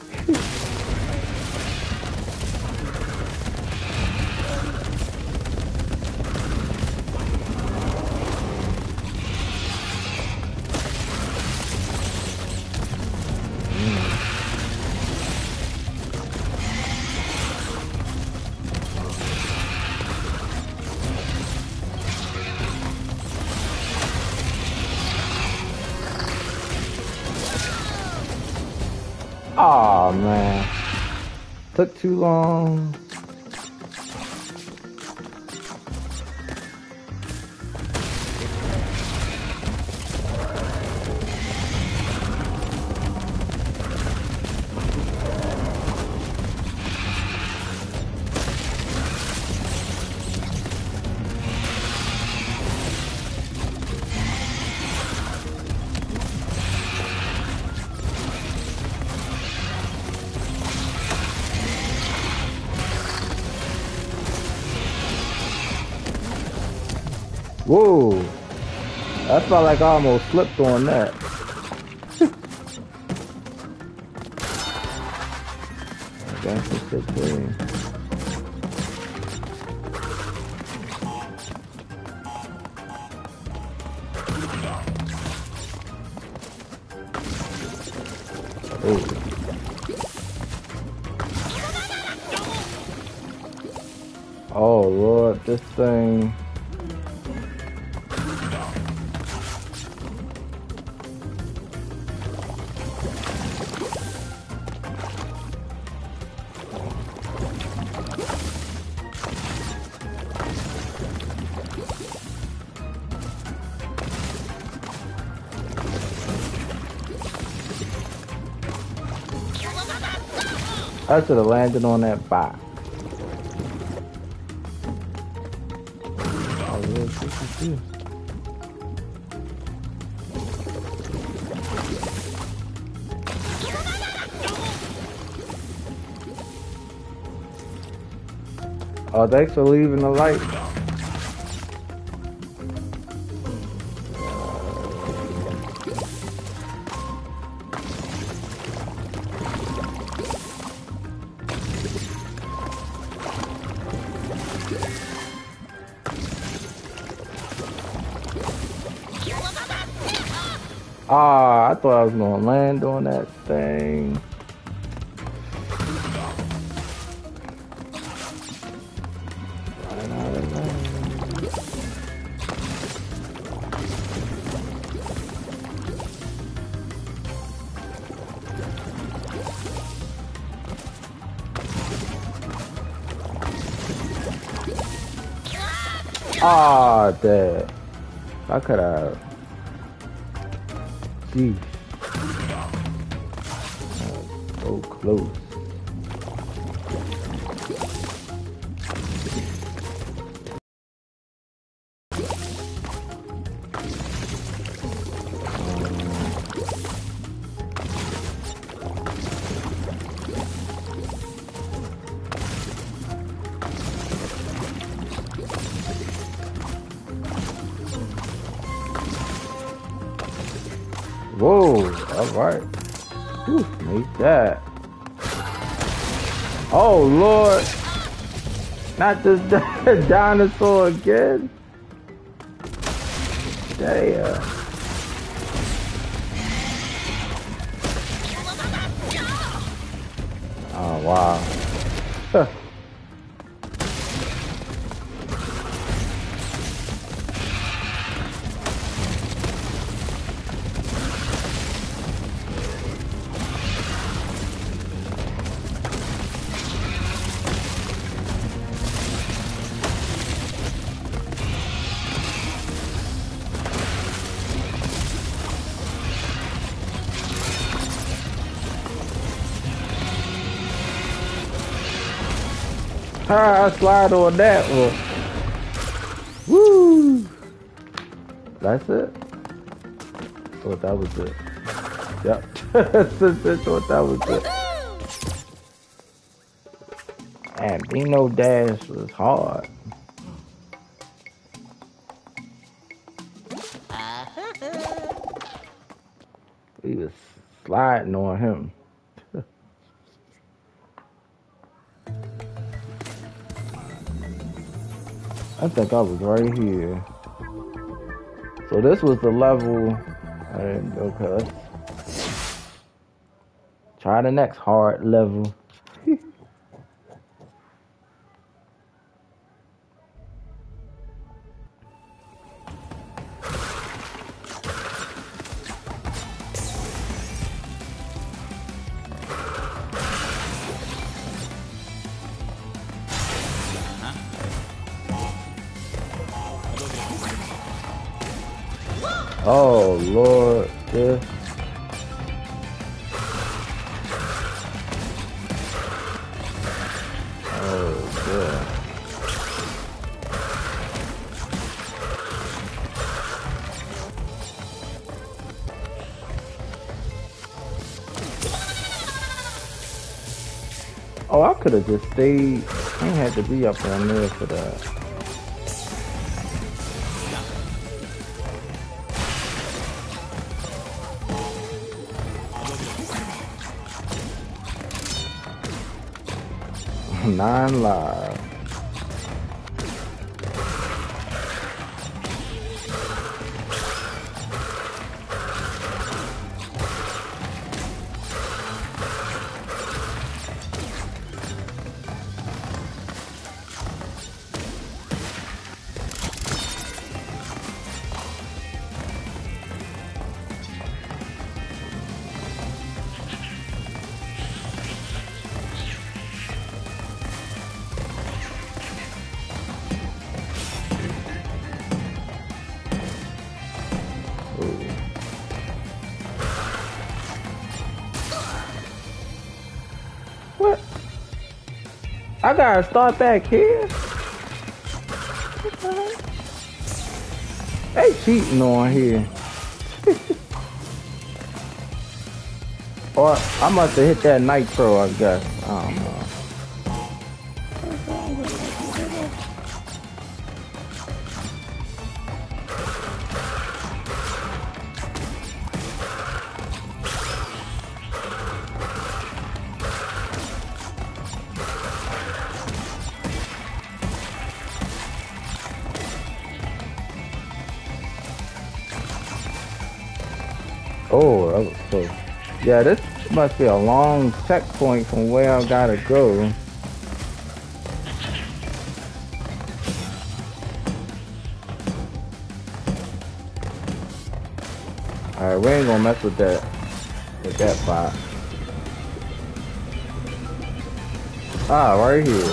Oh man, took too long. Whoa, that felt like I almost slipped on that. That's the shit thing. Oh Lord, this thing. I should have landed on that box. Oh, yes, this is this. Oh, thanks for leaving the light. Ah, I thought I was gonna land on that thing. Ah, dang. I could have. Jeez. So close. Whoa, alright. Make that. Oh Lord. Not this dinosaur again. Damn. Oh wow. I slide on that one. Woo! That's it? Thought that was it. Yep. Thought that was it. And Dino Dash was hard. We was sliding on him. I think I was right here. So this was the level. And okay, let's try the next hard level. Oh Lord, this. Oh yeah. Oh, I could have just stayed. I ain't had to be up on there for that. 9 lives. What? I gotta start back here? They cheating on here. Or I must have hit that nitro, I guess. I don't know. Oh, that was close. Yeah, this must be a long checkpoint from where I gotta go. Alright, we ain't gonna mess with that part. Ah, right here.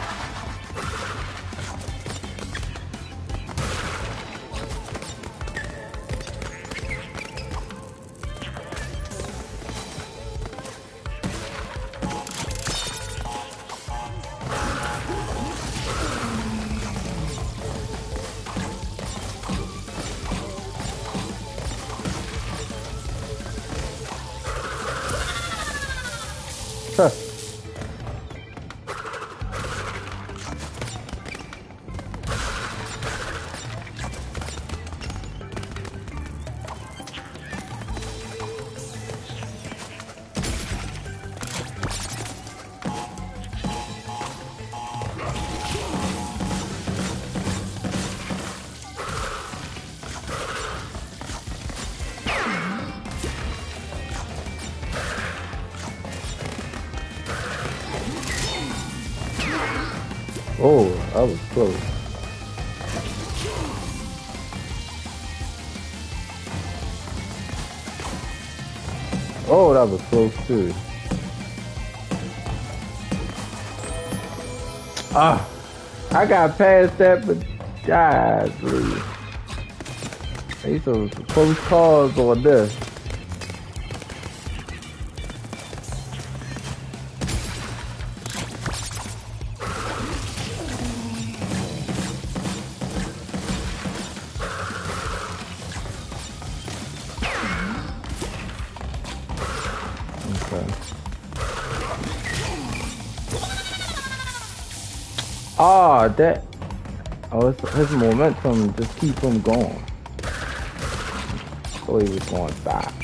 Huh. Oh, that was close. Oh, that was close too. Ah, I got past that, but golly. These are some close calls on this. Oh, that. Oh, it's his momentum just keep him going. So he was going to stop.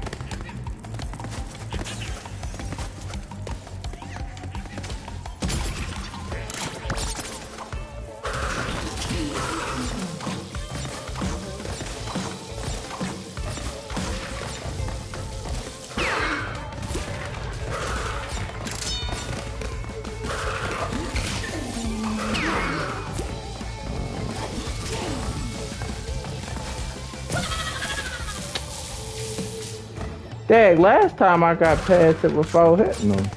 Dang, last time I got past it without hitting him.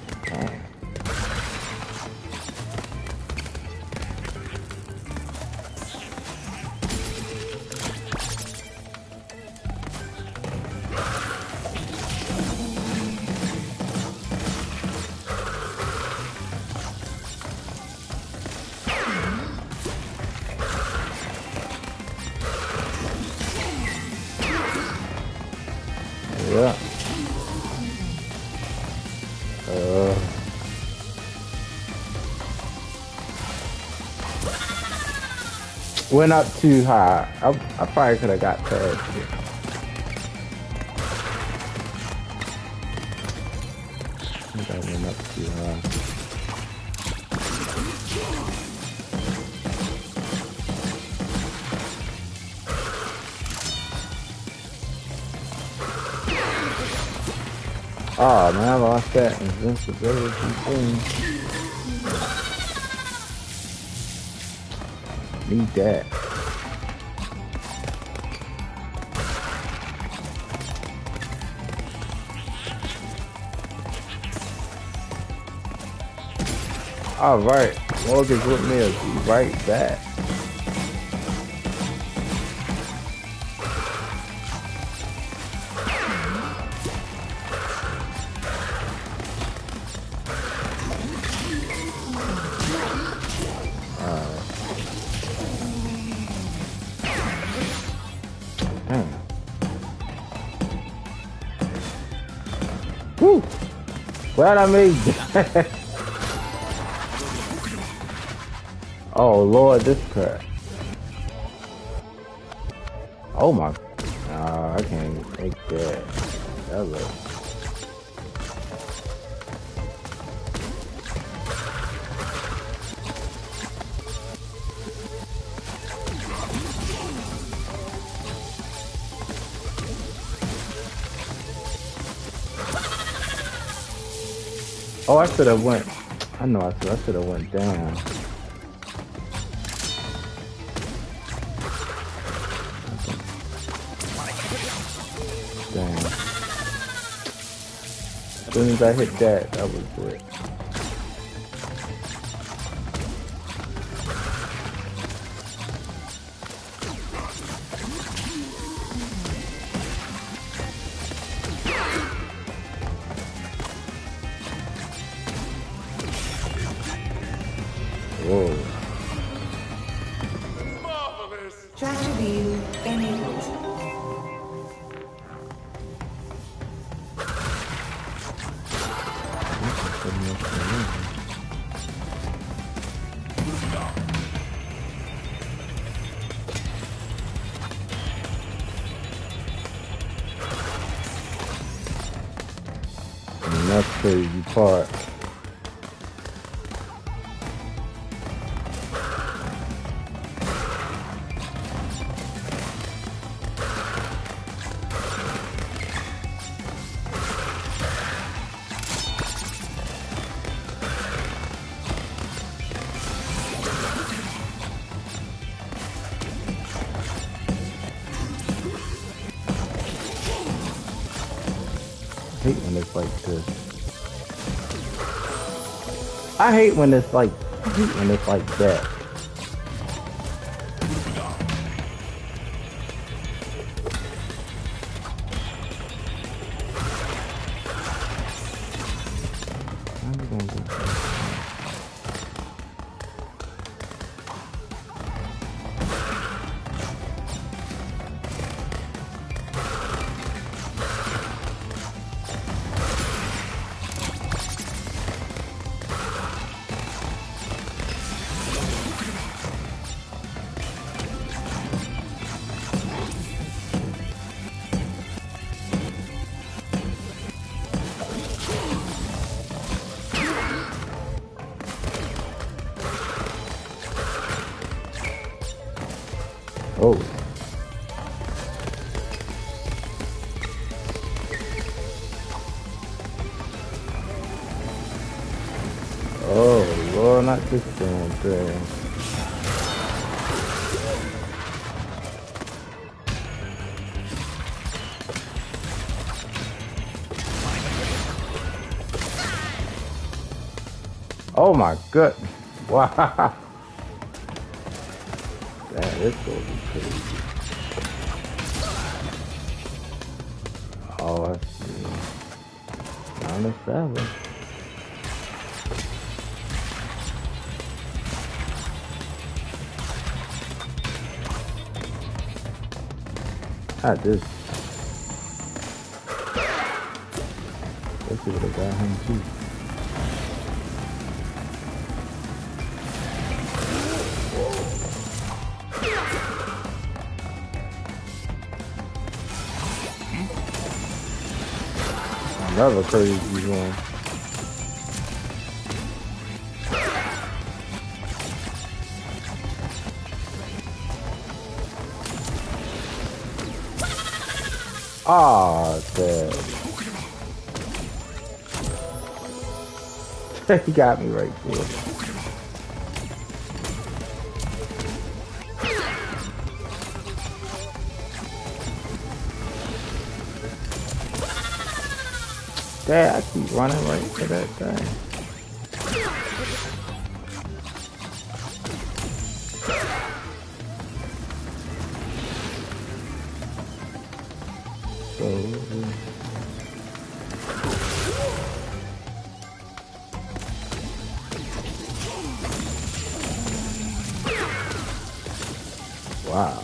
Yeah. Went up too high. I probably could have got past it. I think I went up too high. Oh man, I lost that invincibility thing. Need that. Alright, Morgan's with me. I'll be right back. Woo! Glad I made that. Oh Lord, this crap. Oh my. Nah, I can't even take that. That looks. Oh, I should have went. I know I should have went down. Damn. As soon as I hit that, that was it. Whoa. Marvelous! Tractor view enabled. And that's the crazy part. I hate when it's like this. I hate when it's like that. I'm gonna do that. Oh. Oh, Lord, not this damn thing. Oh my god. Wow. Damn, this gonna be crazy. Oh, I see. Down to 7. Not this. Let's see what I got him too. Another crazy one. Ah, damn. He got me right there. Dad, I keep running right to that thing. Wow.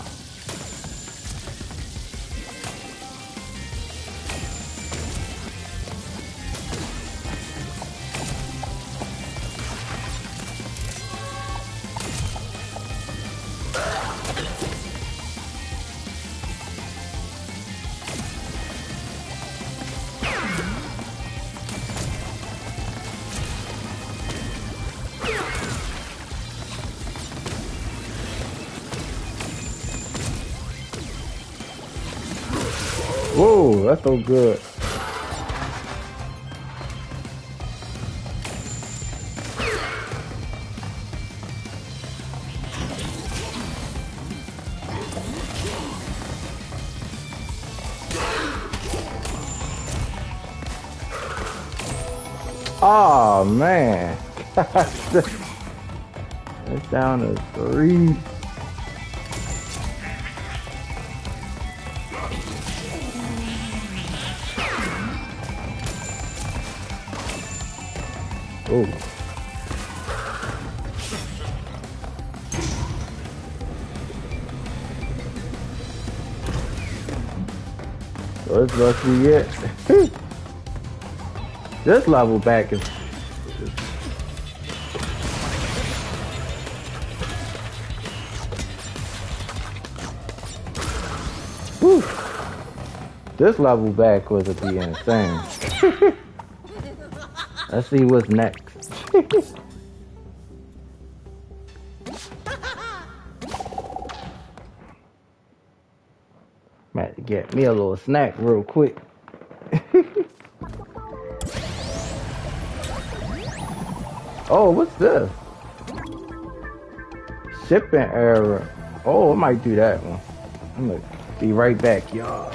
Whoa, that's so good. Oh man. It's down to 3. Oh. That's lucky we get. This level back is. Whew. This level back was to be insane. Let's see what's next. I'm about to get me a little snack real quick. Oh, what's this? Shipping error. Oh, I might do that one. I'm gonna be right back, y'all.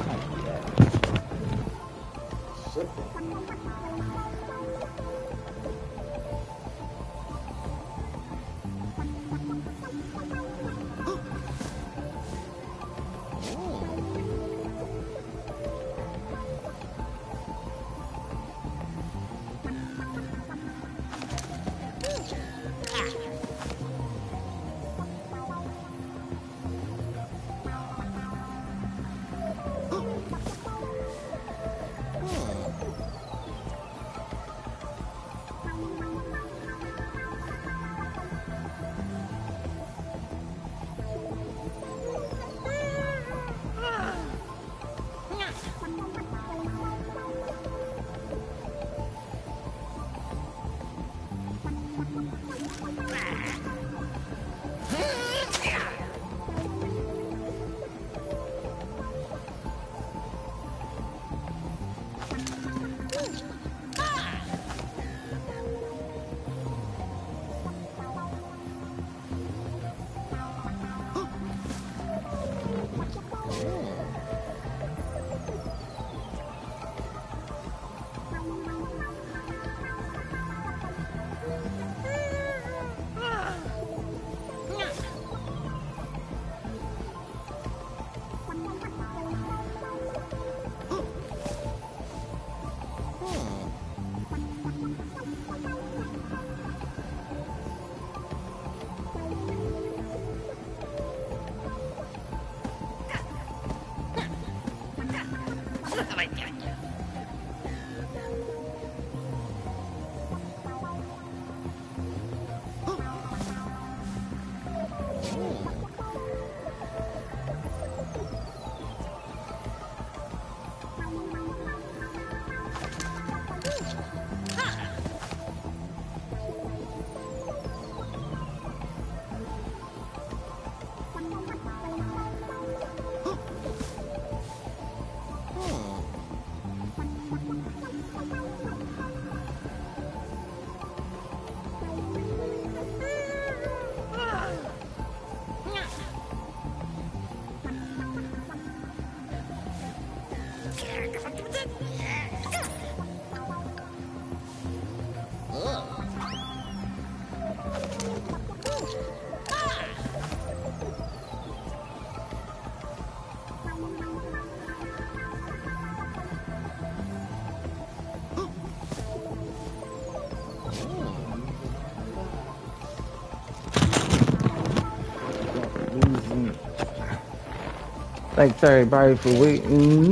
Thanks everybody for waiting.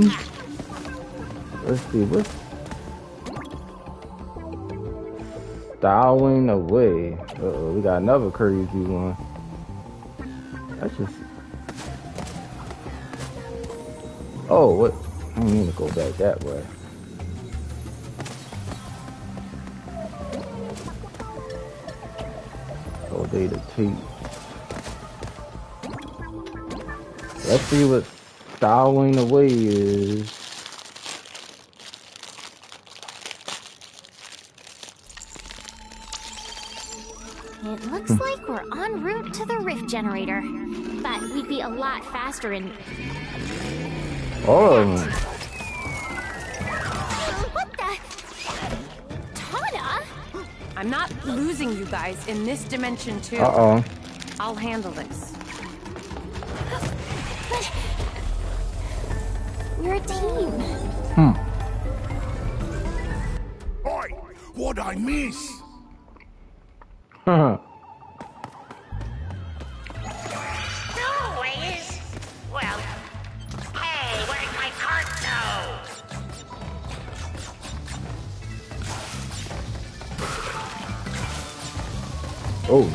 Let's see, what's Styling Away? Uh-oh, we got another crazy one. That's just... Oh, what? I don't mean to go back that way. Oh, data tape. Let's see what styling away is. It looks like we're en route to the rift generator. But we'd be a lot faster in... Oh. What the... Tana? I'm not losing you guys in this dimension too. Uh-oh. I'll handle this. But... we're a team. Oi! What'd I miss? Huh. Always? Well, hey, where's my cart though? Oh.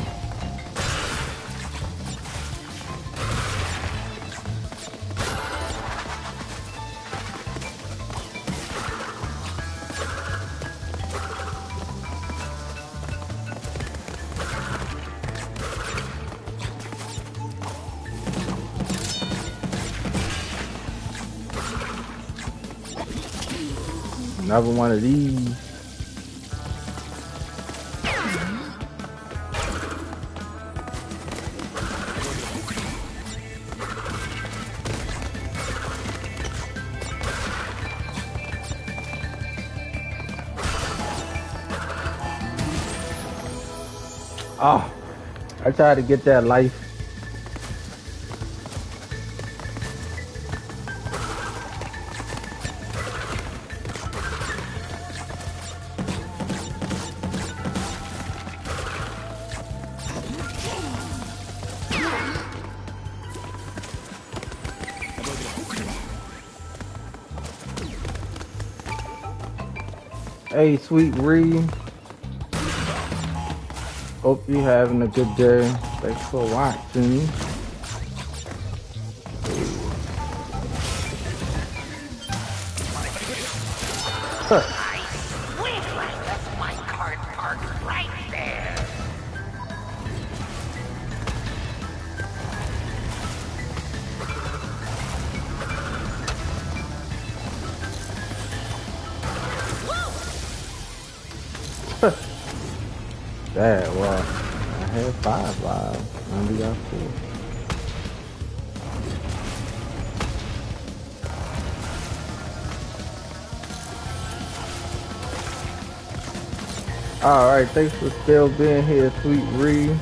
Another one of these. Oh, I tried to get that life. Hey, Sweet Ree. Hope you're having a good day. Thanks for watching. I swear I left my cart parked right there. That well, I had 5 lives. Only got 4. Alright, thanks for still being here, Sweet Ree.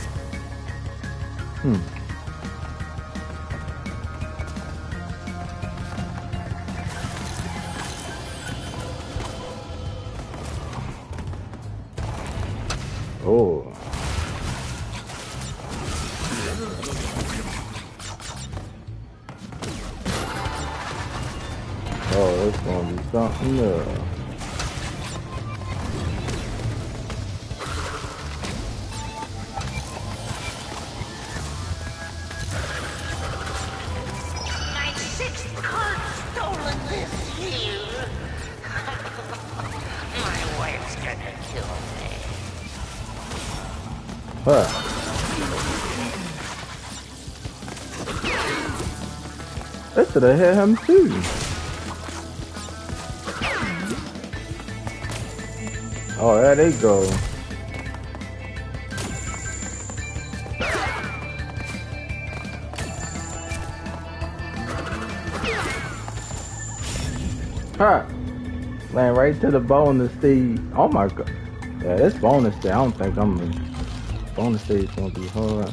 Oh. Oh, it's gonna be something else. My 6th cart stolen this year. My wife's gonna kill me. Huh. They should have hit him too. Oh, there they go. Huh. Land right to the bonus stage. Oh my god. Yeah, this bonus stage, I don't think I'm gonna... Bonus stage is gonna be hard.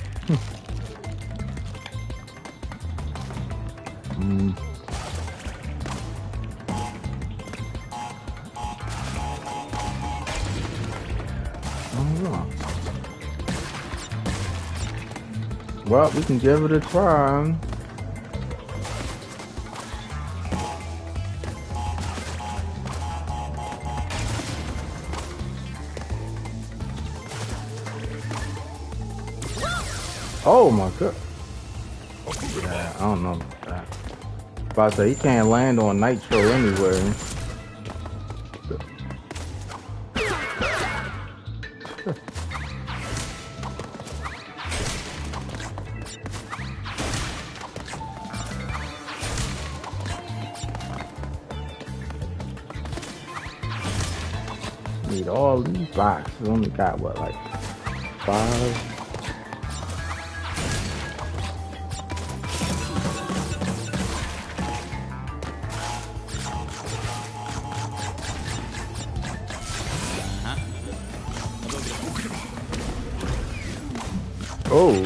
Well, we can give it a try. Oh my god. Yeah, I don't know about that. About to say, he can't land on Nitro anywhere. need all these boxes. We only got what, like 5? Oh.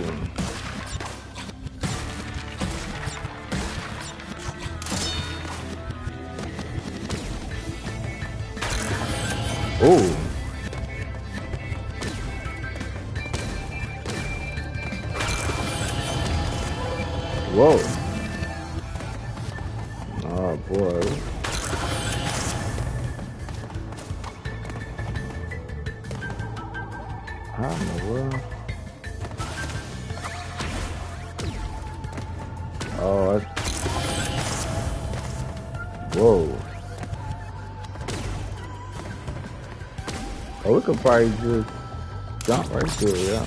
Oh. Whoa. Oh boy. How in the world? Oh, that's... Whoa. Oh, we could probably just jump right there, yeah.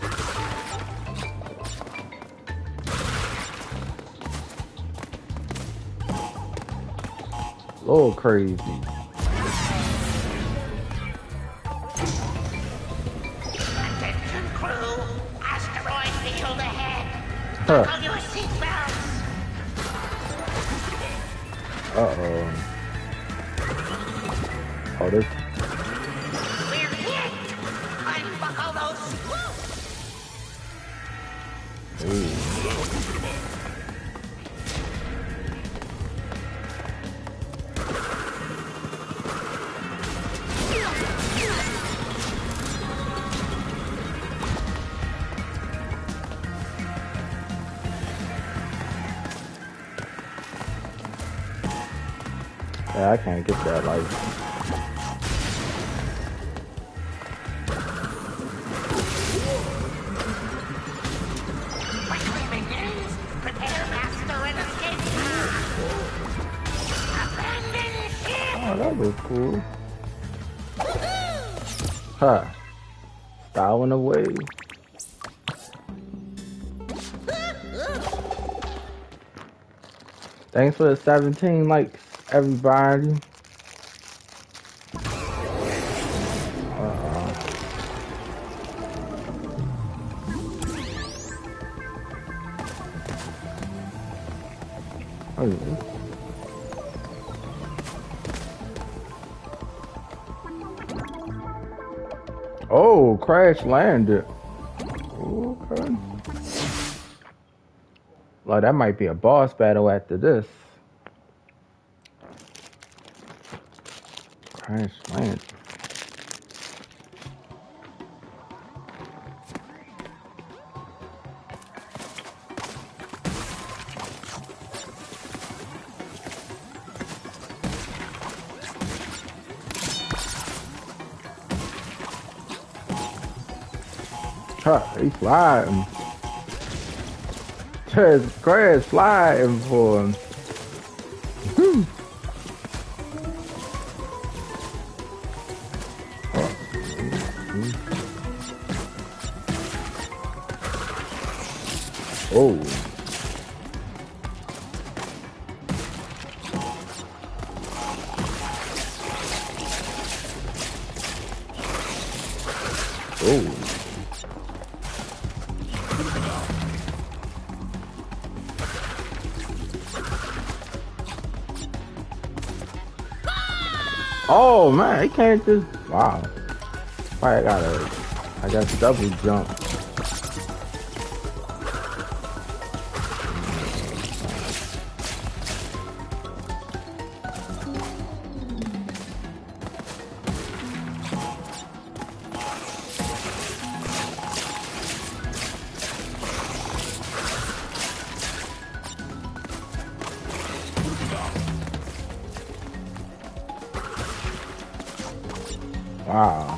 A little crazy. Attention crew, asteroid field ahead. Huh. Buckle your seatbelts. Uh-oh. Oh, this... We're hit. Unbuckle those screws. Ooh. Yeah, I can't get that light. Quickly begins. Prepare master and escape pod. Abandon ship. Oh, that was cool. Huh. Styling away. Thanks for the 17 likes, everybody. Oh, yeah. Oh, crash landed. Okay. Like, that might be a boss battle after this. Crash landed. Huh, he's sliding. Just crash sliding for him. Whew. Oh. Oh. Oh man, he can't just, wow. I got double jump. Wow.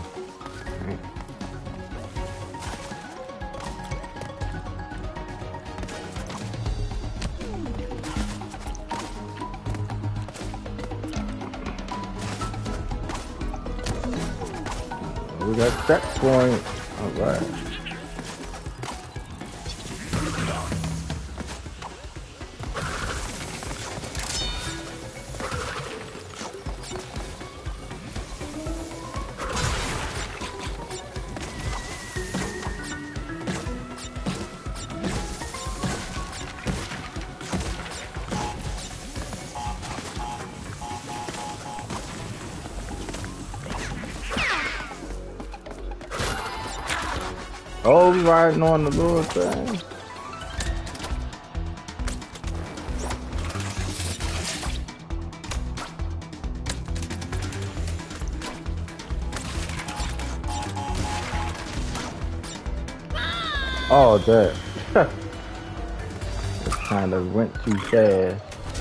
We got checkpoint. All right. Oh, we riding on the little thing. Oh, that. It kind of went too fast.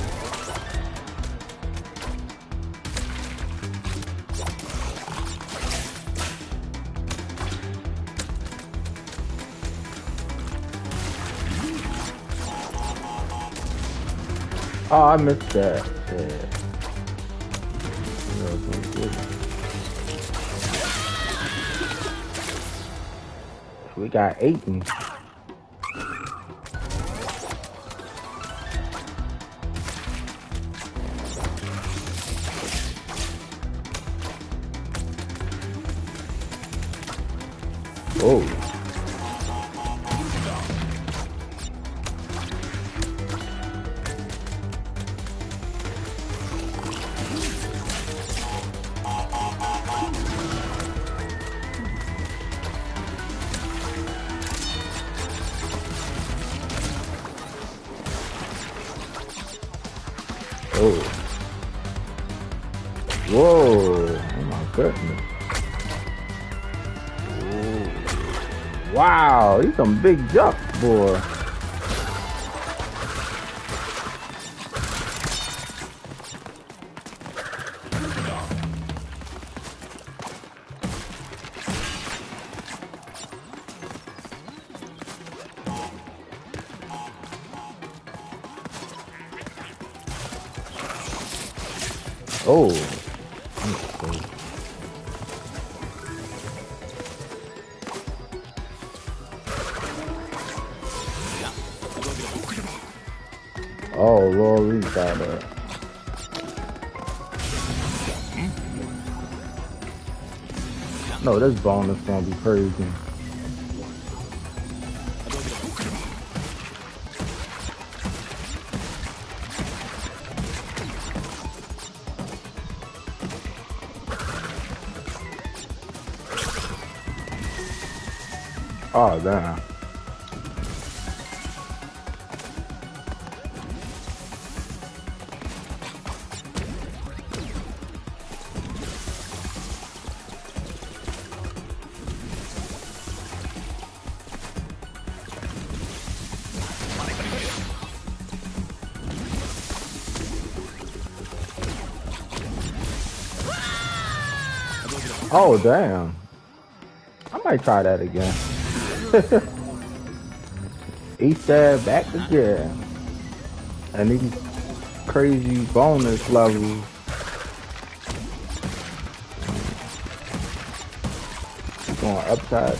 Oh, I missed that. Yeah. We got Aiden. Oh. Oh. Whoa. Oh my goodness. Ooh. Wow, he's some big jump, boy. Oh. Oh Lord, we got that. No, this bonus gonna be crazy. Oh damn. Oh damn. I might try that again. Each stab back again. And these crazy bonus levels. Going upside.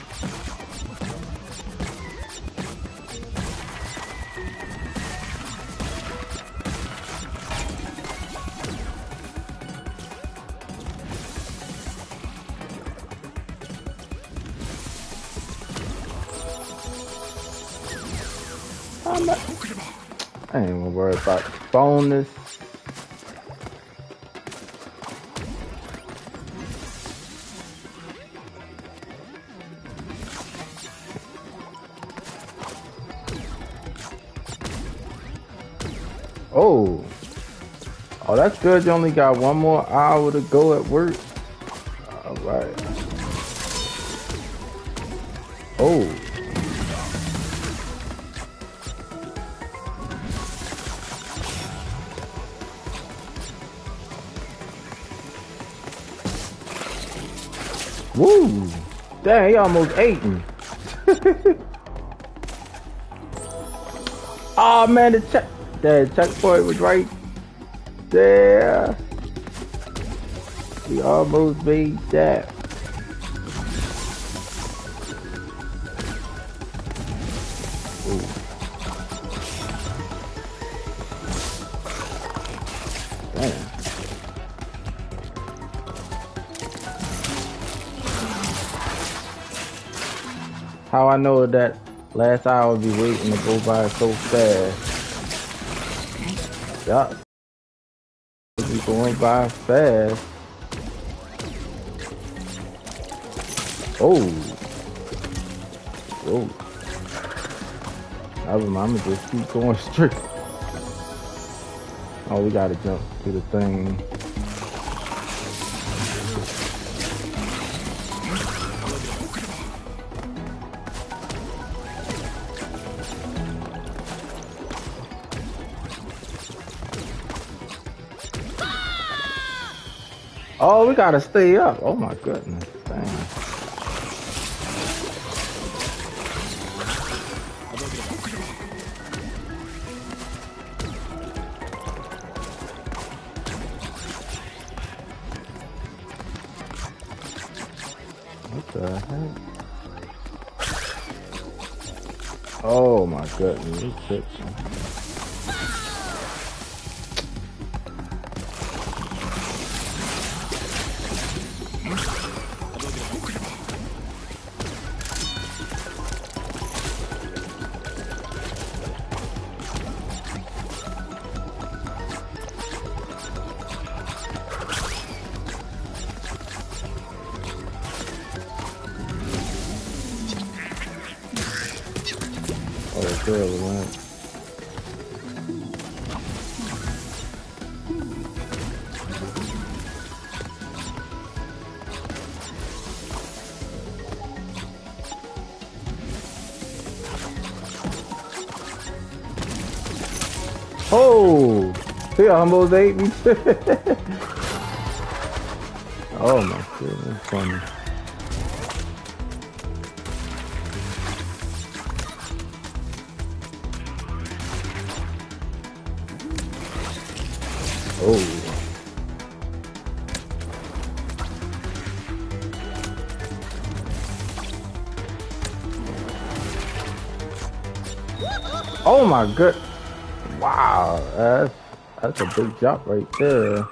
I ain't gonna worry about the bonus. Oh. Oh, that's good. You only got one more hour to go at work. All right. Oh. Woo! Dang, he almost ate me. Oh man, the checkpoint was right there. We almost made that. Ooh. Damn. How I know that last hour be waiting to go by so fast. Yup. Be going by fast. Oh. Whoa. Never mind, I'ma just keep going straight. Oh, we gotta jump to the thing. Oh, we gotta stay up. Oh my goodness. Dang. What the heck? Oh my goodness. This shit's... Oh, he almost ate me. Oh my goodness, funny. Oh. Oh my good. Wow, that's a big jump right there.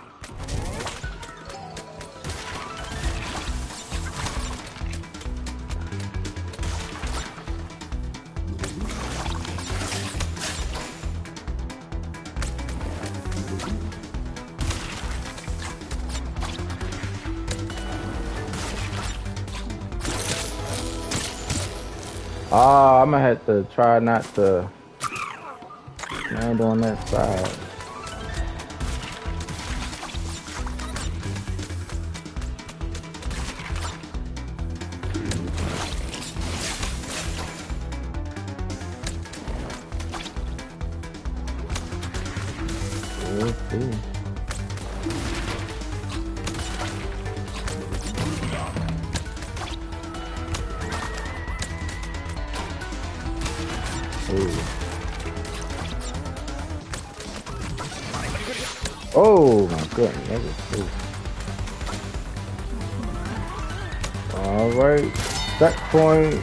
I'm gonna have to try not to land on that side. Let's see. Oh my goodness, that was cool. Alright, checkpoint.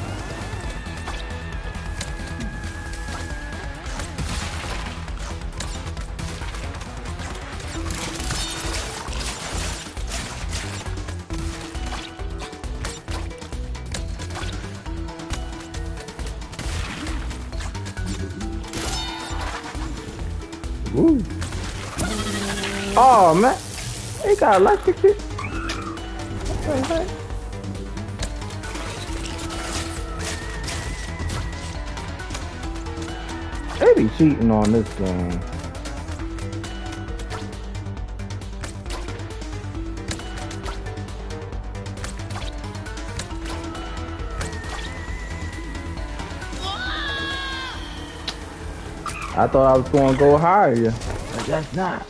Woo. Oh man, they got electrocuted. Okay. They be cheating on this game. I thought I was going to go higher, but that's not.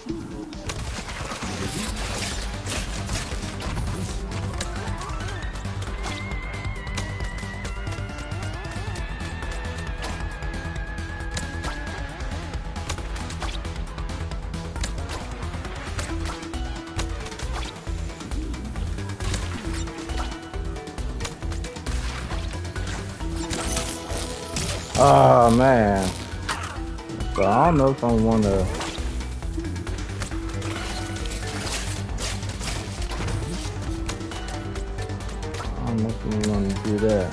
Oh man. So I don't know if I want to. I don't know if I want to do that.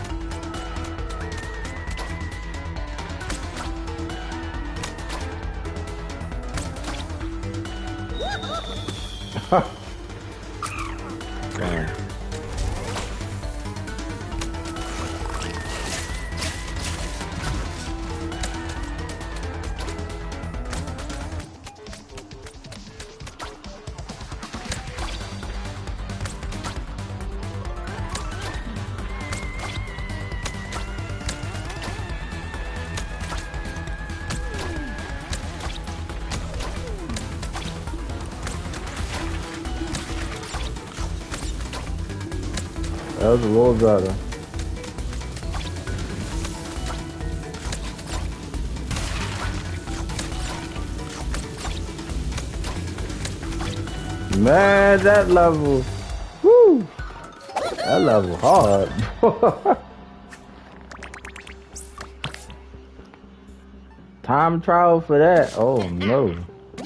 that's a little better. Man, that level, woo, that level hard. Time trial for that? Oh no.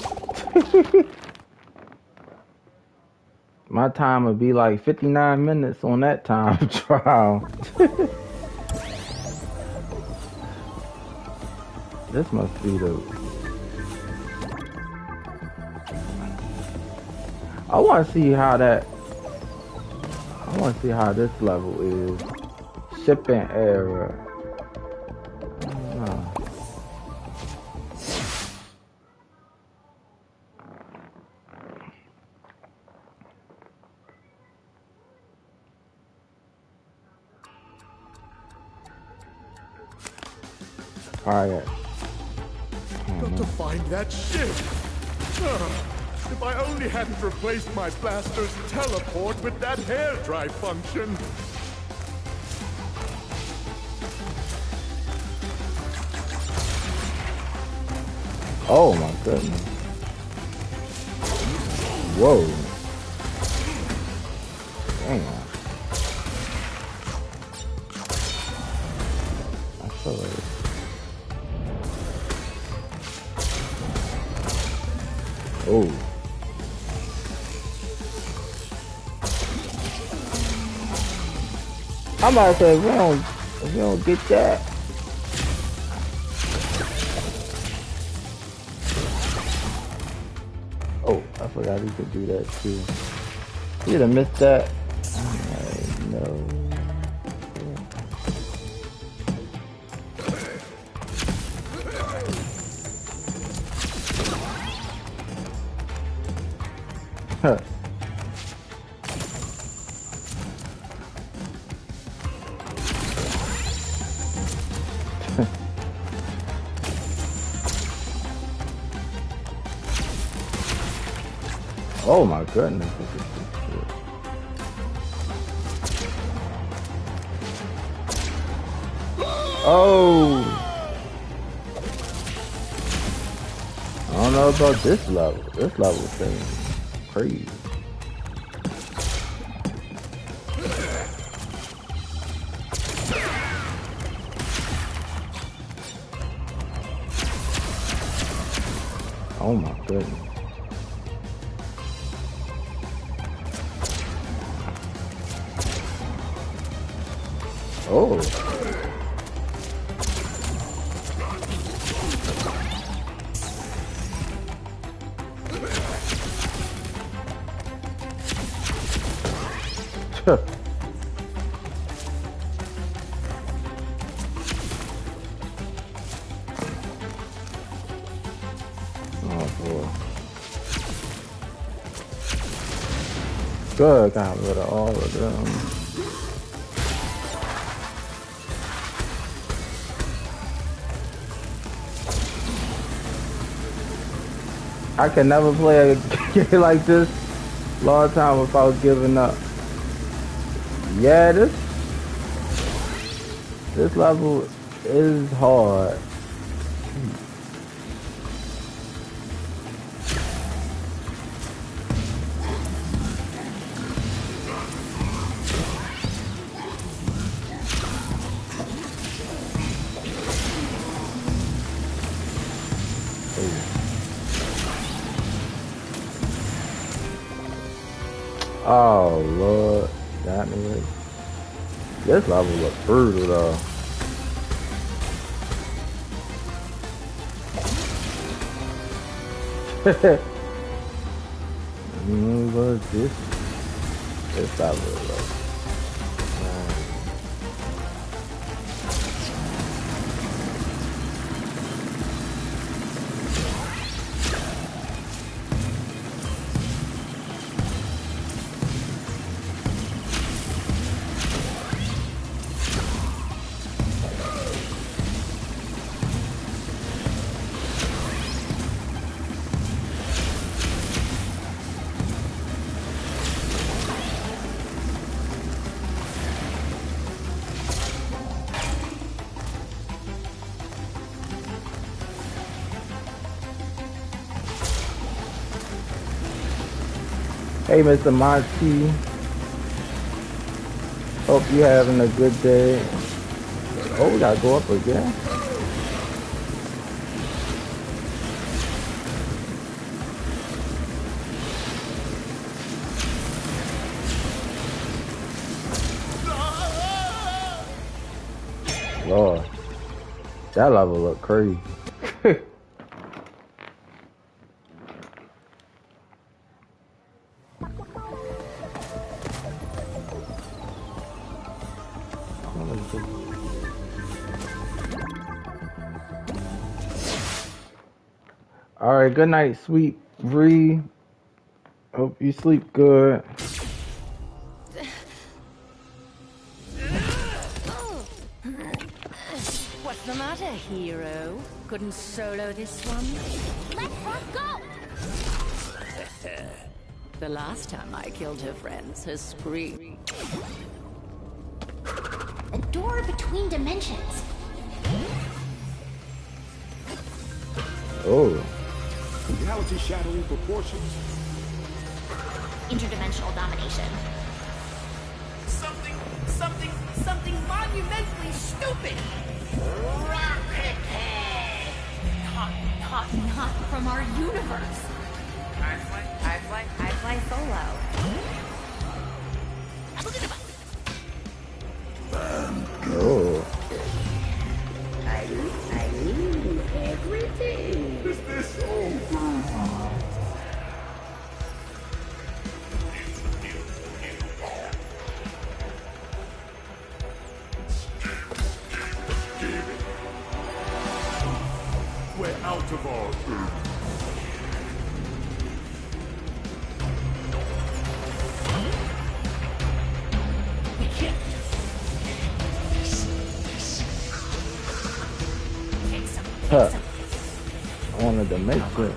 My time would be like 59 minutes on that time trial. This must be the... I want to see how that... I want to see how this level is. Shipping error. I don't know. Alright. Got to find that ship. If I only hadn't replaced my blaster's teleport with that hair dry function. Oh my goodness. Whoa. Damn. I feel like... Oh. I'm about to say, if we don't get that. Oh, I forgot we could do that too. You'd have missed that. No. Huh. Oh my goodness. Oh. I don't know about this level. This level thing. Crazy. Oh my goodness. Oh. Good, got rid of all of them. I can never play a game like this long time without giving up. Yeah, this level is hard. Oh Lord, got me. This level looks brutal though. What's this? This level looks. Hey, Mr. Monty. Hope you having a good day. Oh, we gotta go up again. Lord, that level look crazy. All right, good night, sweet Bree. Hope you sleep good. What's the matter, hero? Couldn't solo this one? Let her go! The last time I killed her friends, her scream. A door between dimensions. Oh. Reality shattering proportions. Interdimensional domination. Something monumentally stupid! Rocket head! Not from our universe. I fly solo. Oh. I need everything. Is this over? We're out of our food. Huh. I wanted to make it.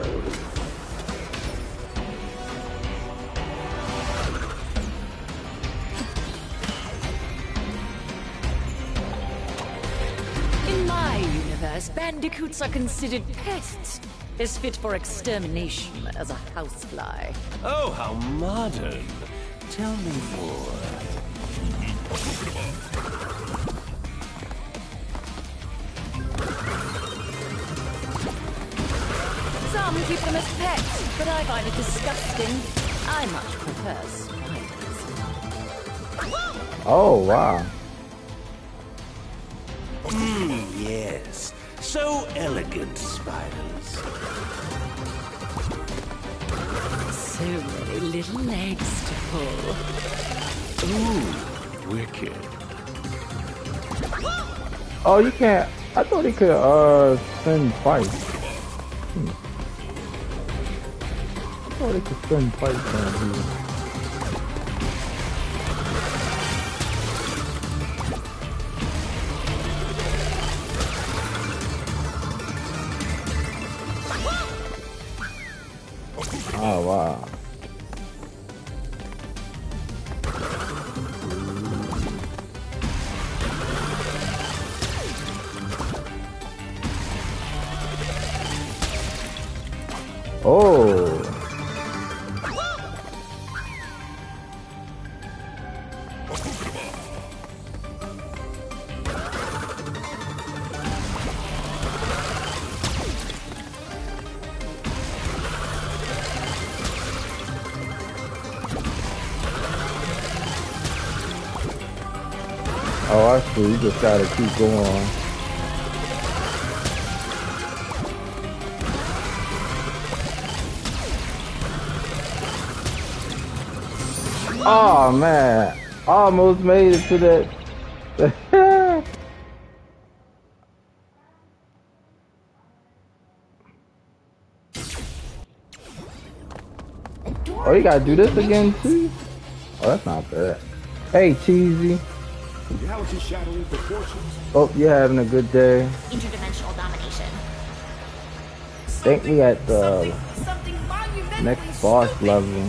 In my universe, bandicoots are considered pests. As fit for extermination as a housefly. Oh, how modern. Tell me more. Some keep them as pets, but I find it disgusting. I much prefer spiders. Oh, wow. Yes. So elegant, spiders. So many little legs to pull. Ooh, wicked. Oh, you can't. I thought he could, spin twice. I thought he could spin twice down here. Oh, wow. Oh. Oh, I see. You just gotta keep going. Oh man, almost made it to that. Oh, you gotta do this again too? Oh, that's not bad. Hey, Cheesy. Reality shattering proportions. Hope you're having a good day. Interdimensional domination. Think we at the next boss level.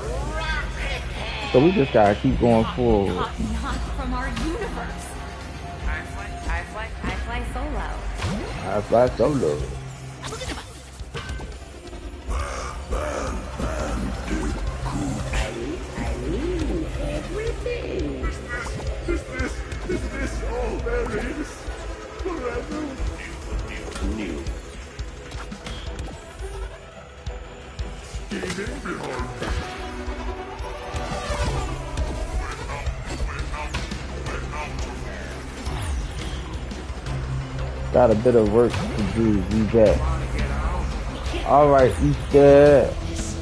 So we just gotta keep going forward. Not from our universe. I fly solo. I fly solo. New. Got a bit of work to do. Be back. All right, Easter.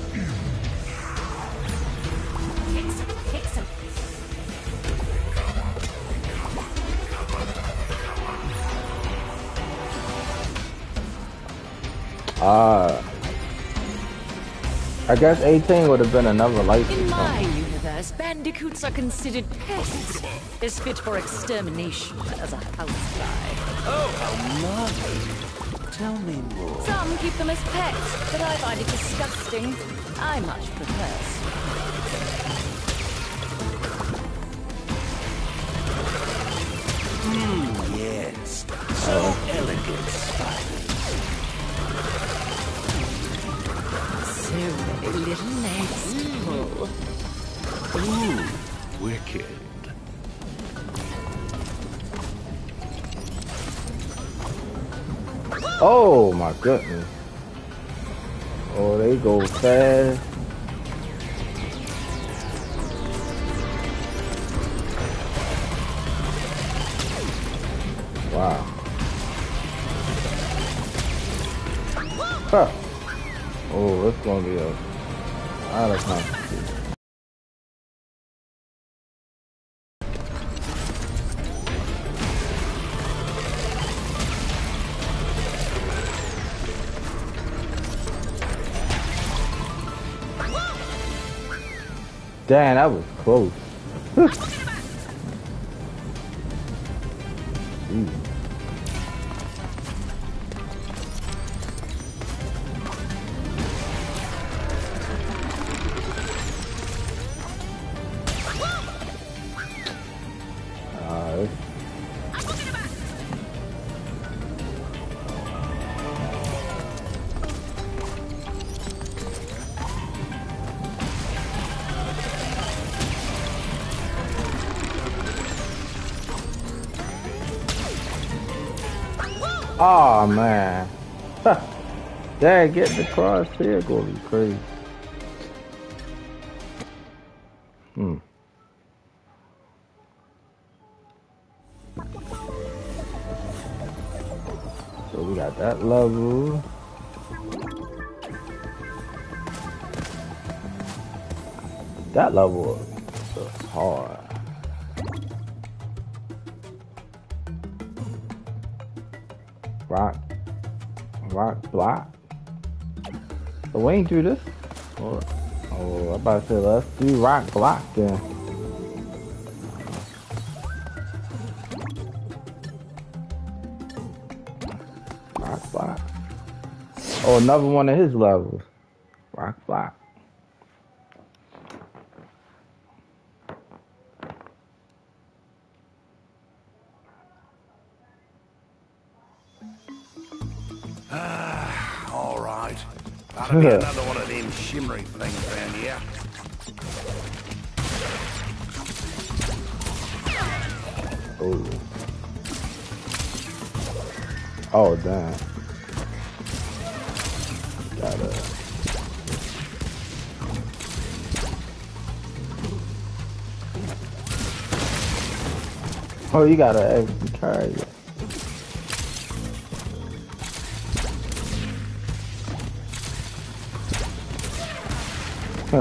I guess 18 would have been another license. In my universe, bandicoots are considered pests, as fit for extermination as a housefly. Mother, tell me more. Some keep them as pets, but I find it disgusting. I much prefer Yes, so elegant spiders. so many little legs to pull. Ooh, wicked. Oh my goodness. Oh, they go fast. Wow. Huh. Oh, it's gonna be a lot of competition. Damn, that was close. Oh man. Dad, get the crosshair gonna be crazy. So we got that level. That level is hard. Rock block. So we ain't do this. Oh, I'm about to say let's do rock block then. Rock block. Oh, another one of his levels. Rock block. All right. That'll be another one of them shimmery things around here. Oh. Oh, damn. Gotta. Oh, you gotta actually carry it. Huh.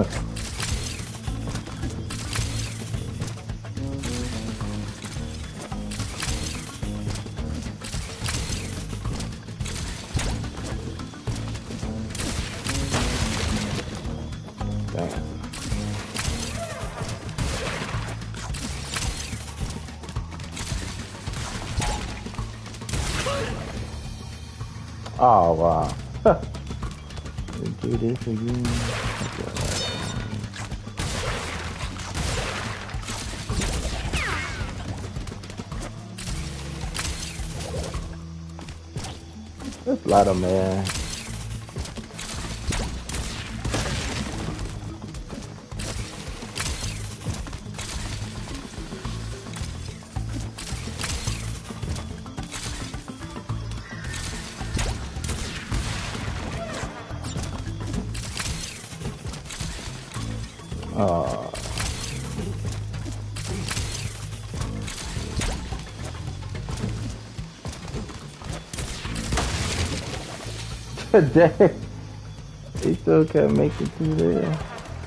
Damn. Oh wow. Do this again. This ladder, man. Oh. Dang. He still can't make it through there.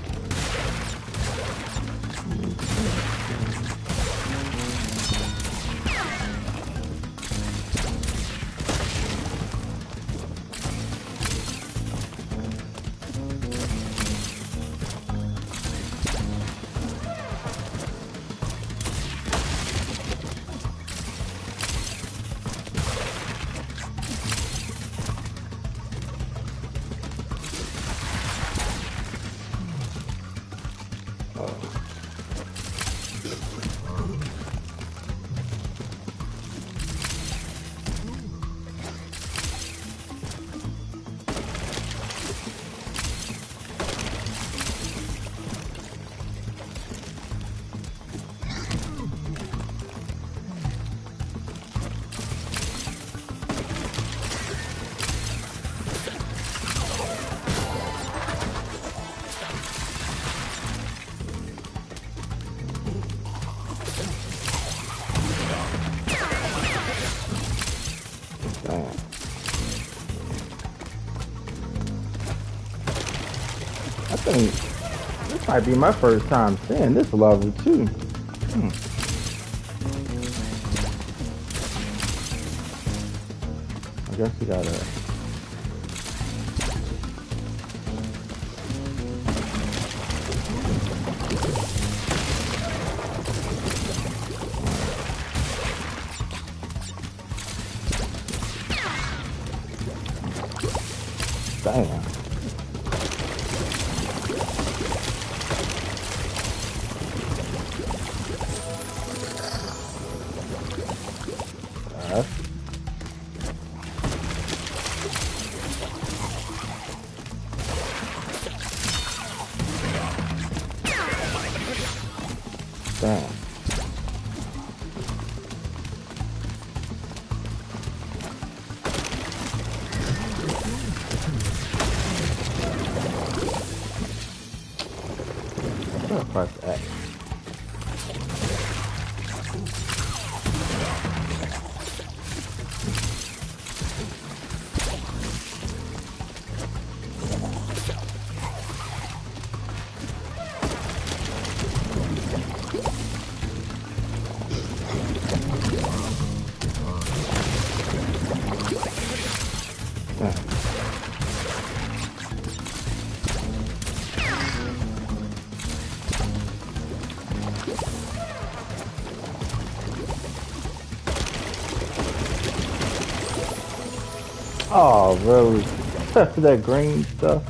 I think this might be my first time seeing this level too. I guess we gotta. Damn. Damn. Press X. Oh, really? That green stuff.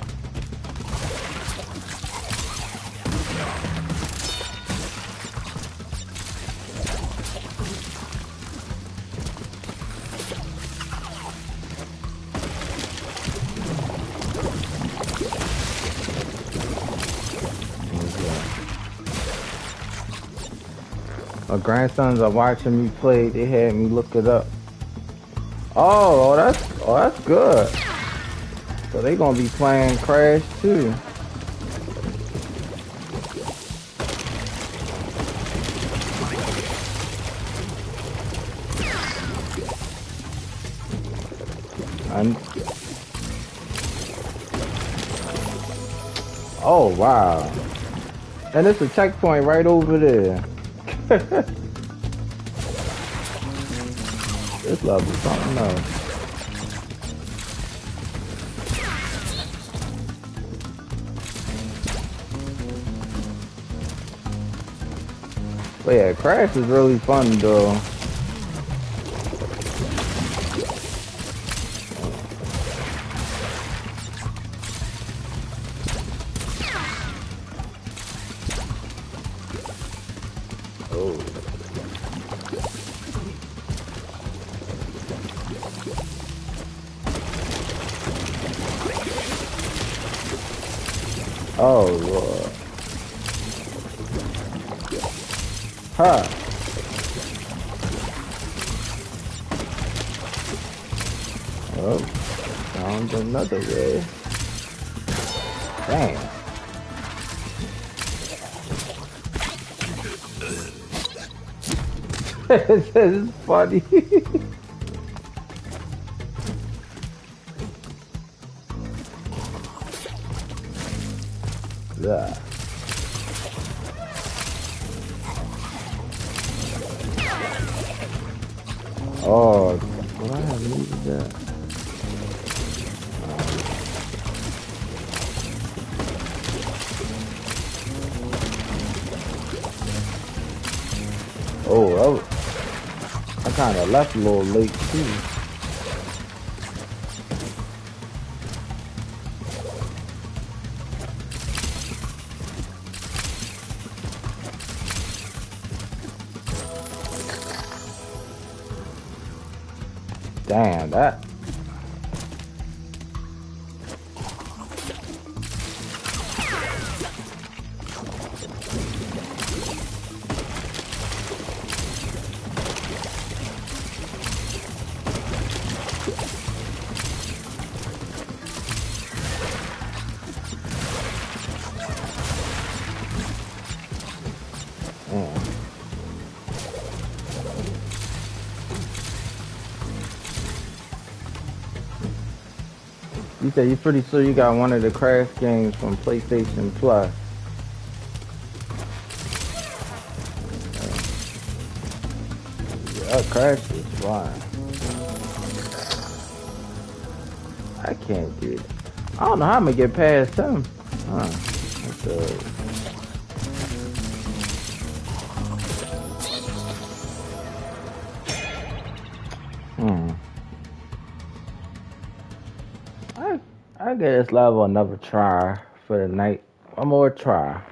My grandsons are watching me play. They had me look it up. Oh, that's good. So they gonna be playing Crash too. Oh wow. And it's a checkpoint right over there. This level, something else. But yeah, Crash is really fun though. Oh Lord. Huh. Oh, found another way. Damn. It's funny. Yeah. Oh, would I have needed that? Oh, I kind of left a little late too. Damn, that. You said you're pretty sure you got one of the Crash games from PlayStation Plus. Yeah, Crash is fine. I can't get it. I don't know how I'm gonna get past him. That's I give this level another try for the night. One more try.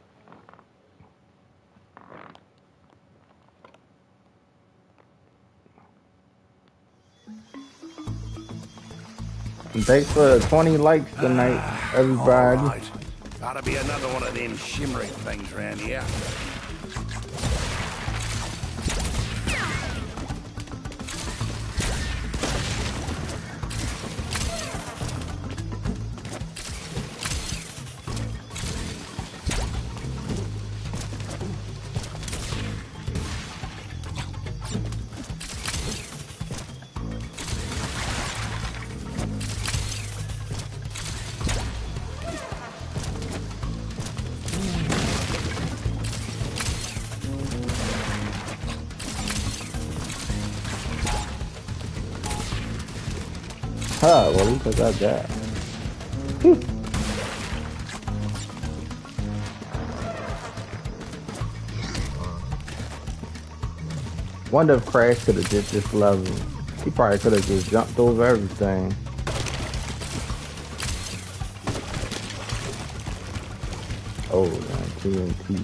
And thanks for the 20 likes tonight, everybody. Right. Gotta be another one of them shimmering things around here. Huh, well, at least I got that. Wonder if Crash could have did this level. He probably could have just jumped over everything. Oh, man, TNT.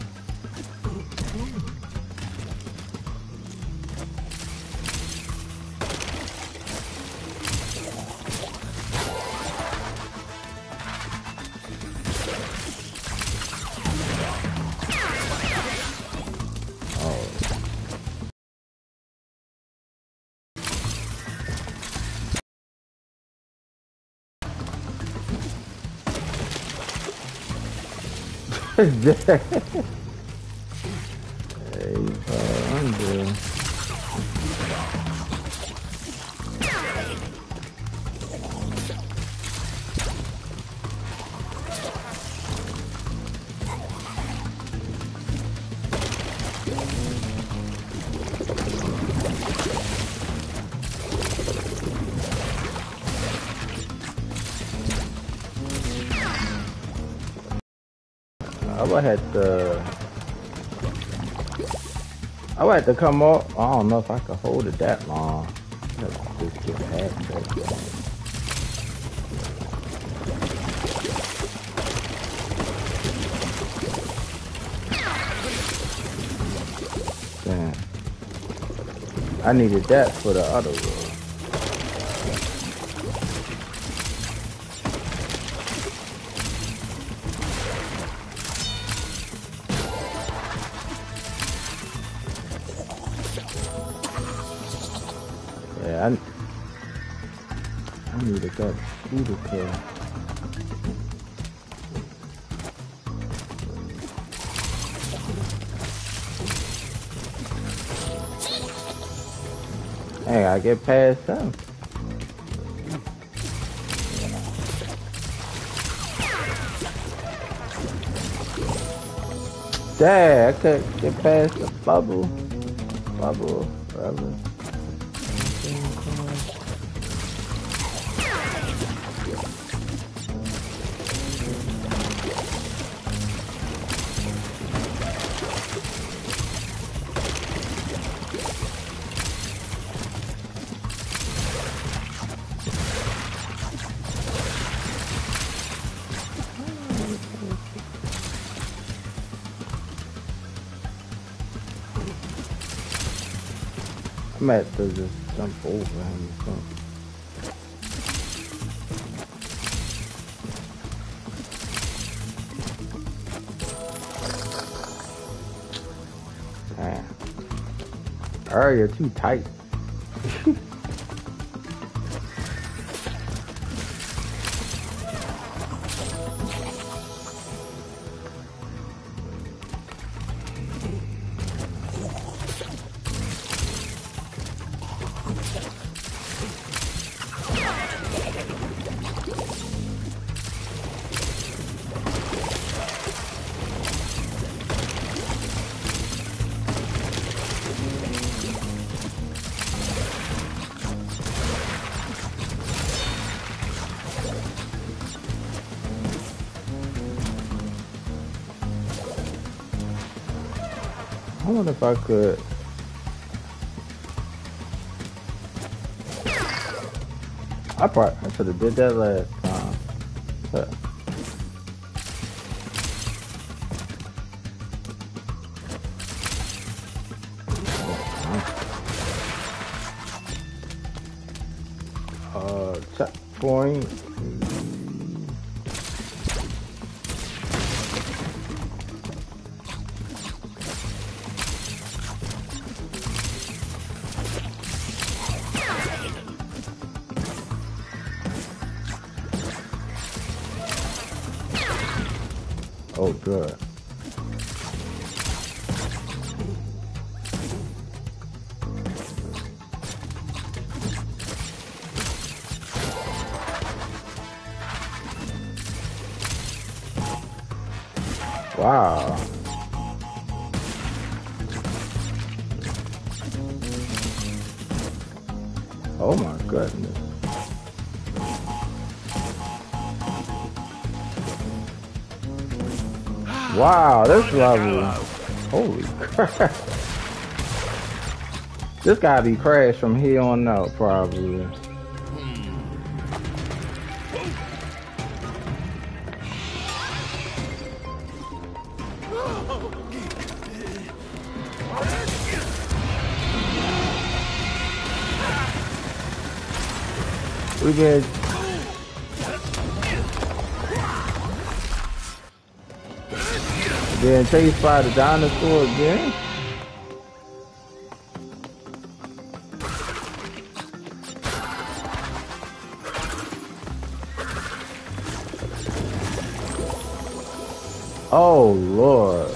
Hey, under. I would have to come up. I don't know if I could hold it that long. Just get past that. Damn. I needed that for the other world. Yeah, I need a good shooter kill. Hey, I get past him. Dang, I couldn't get past the bubble. Bubble, whatever. I might have to just jump over him or something. Damn. Alright, you're too tight. I wonder if I could. I should have did that last time. But. Checkpoint. Oh, good. Wow. Oh my goodness. Wow, this level. Holy crap. This gotta be crashed from here on out, probably. We get being chased by the dinosaur again. Oh Lord.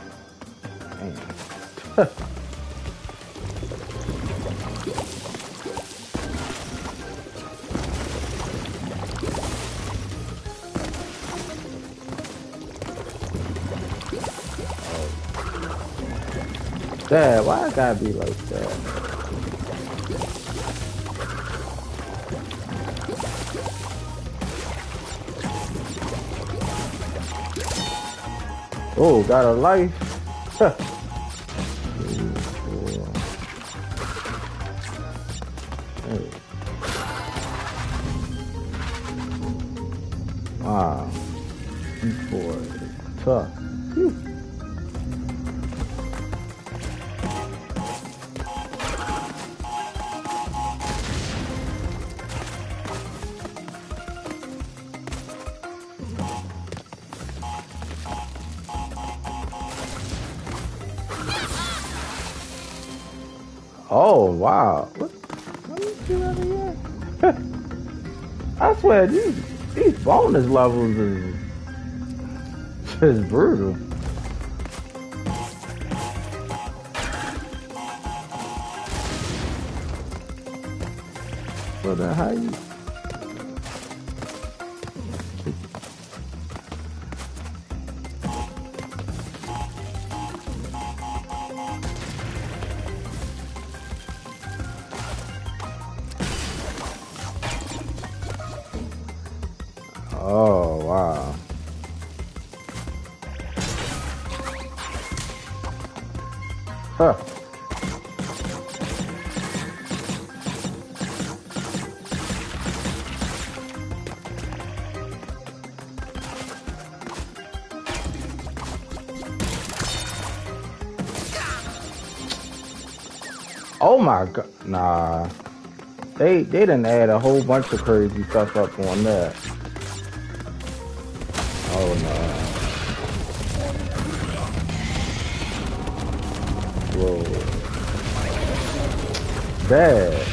Dad, why I gotta be like that? Oh, got a life. Wow. Boy, tough. Whew. Oh wow! Let me see that again. I swear these bonus levels is brutal. for the height. Oh, wow. Huh. Oh my god, nah. They didn't add a whole bunch of crazy stuff up on that. Oh no. Whoa. Bad.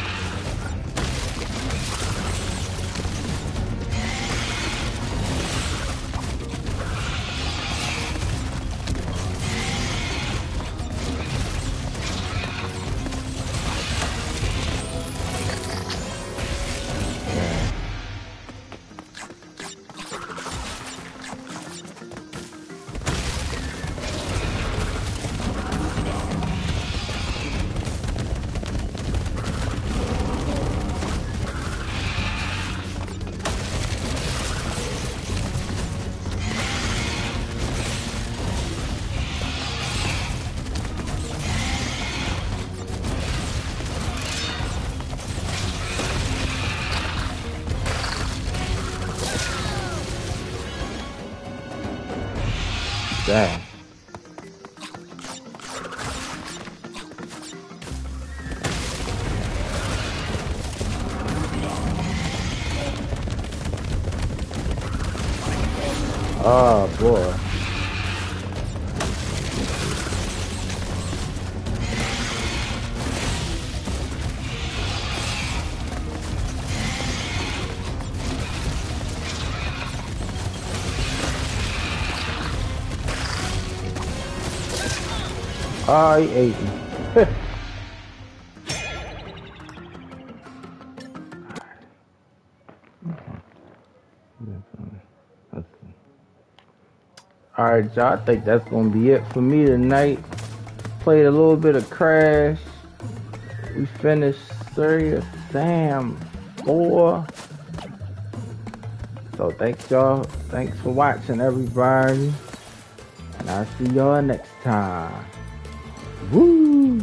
Dang. Oh boy. Oh, he ate me. Alright, y'all, I think that's gonna be it for me tonight. Played a little bit of Crash. We finished Serious Sam 4. So thanks y'all. Thanks for watching, everybody. And I'll see y'all next time. Woo!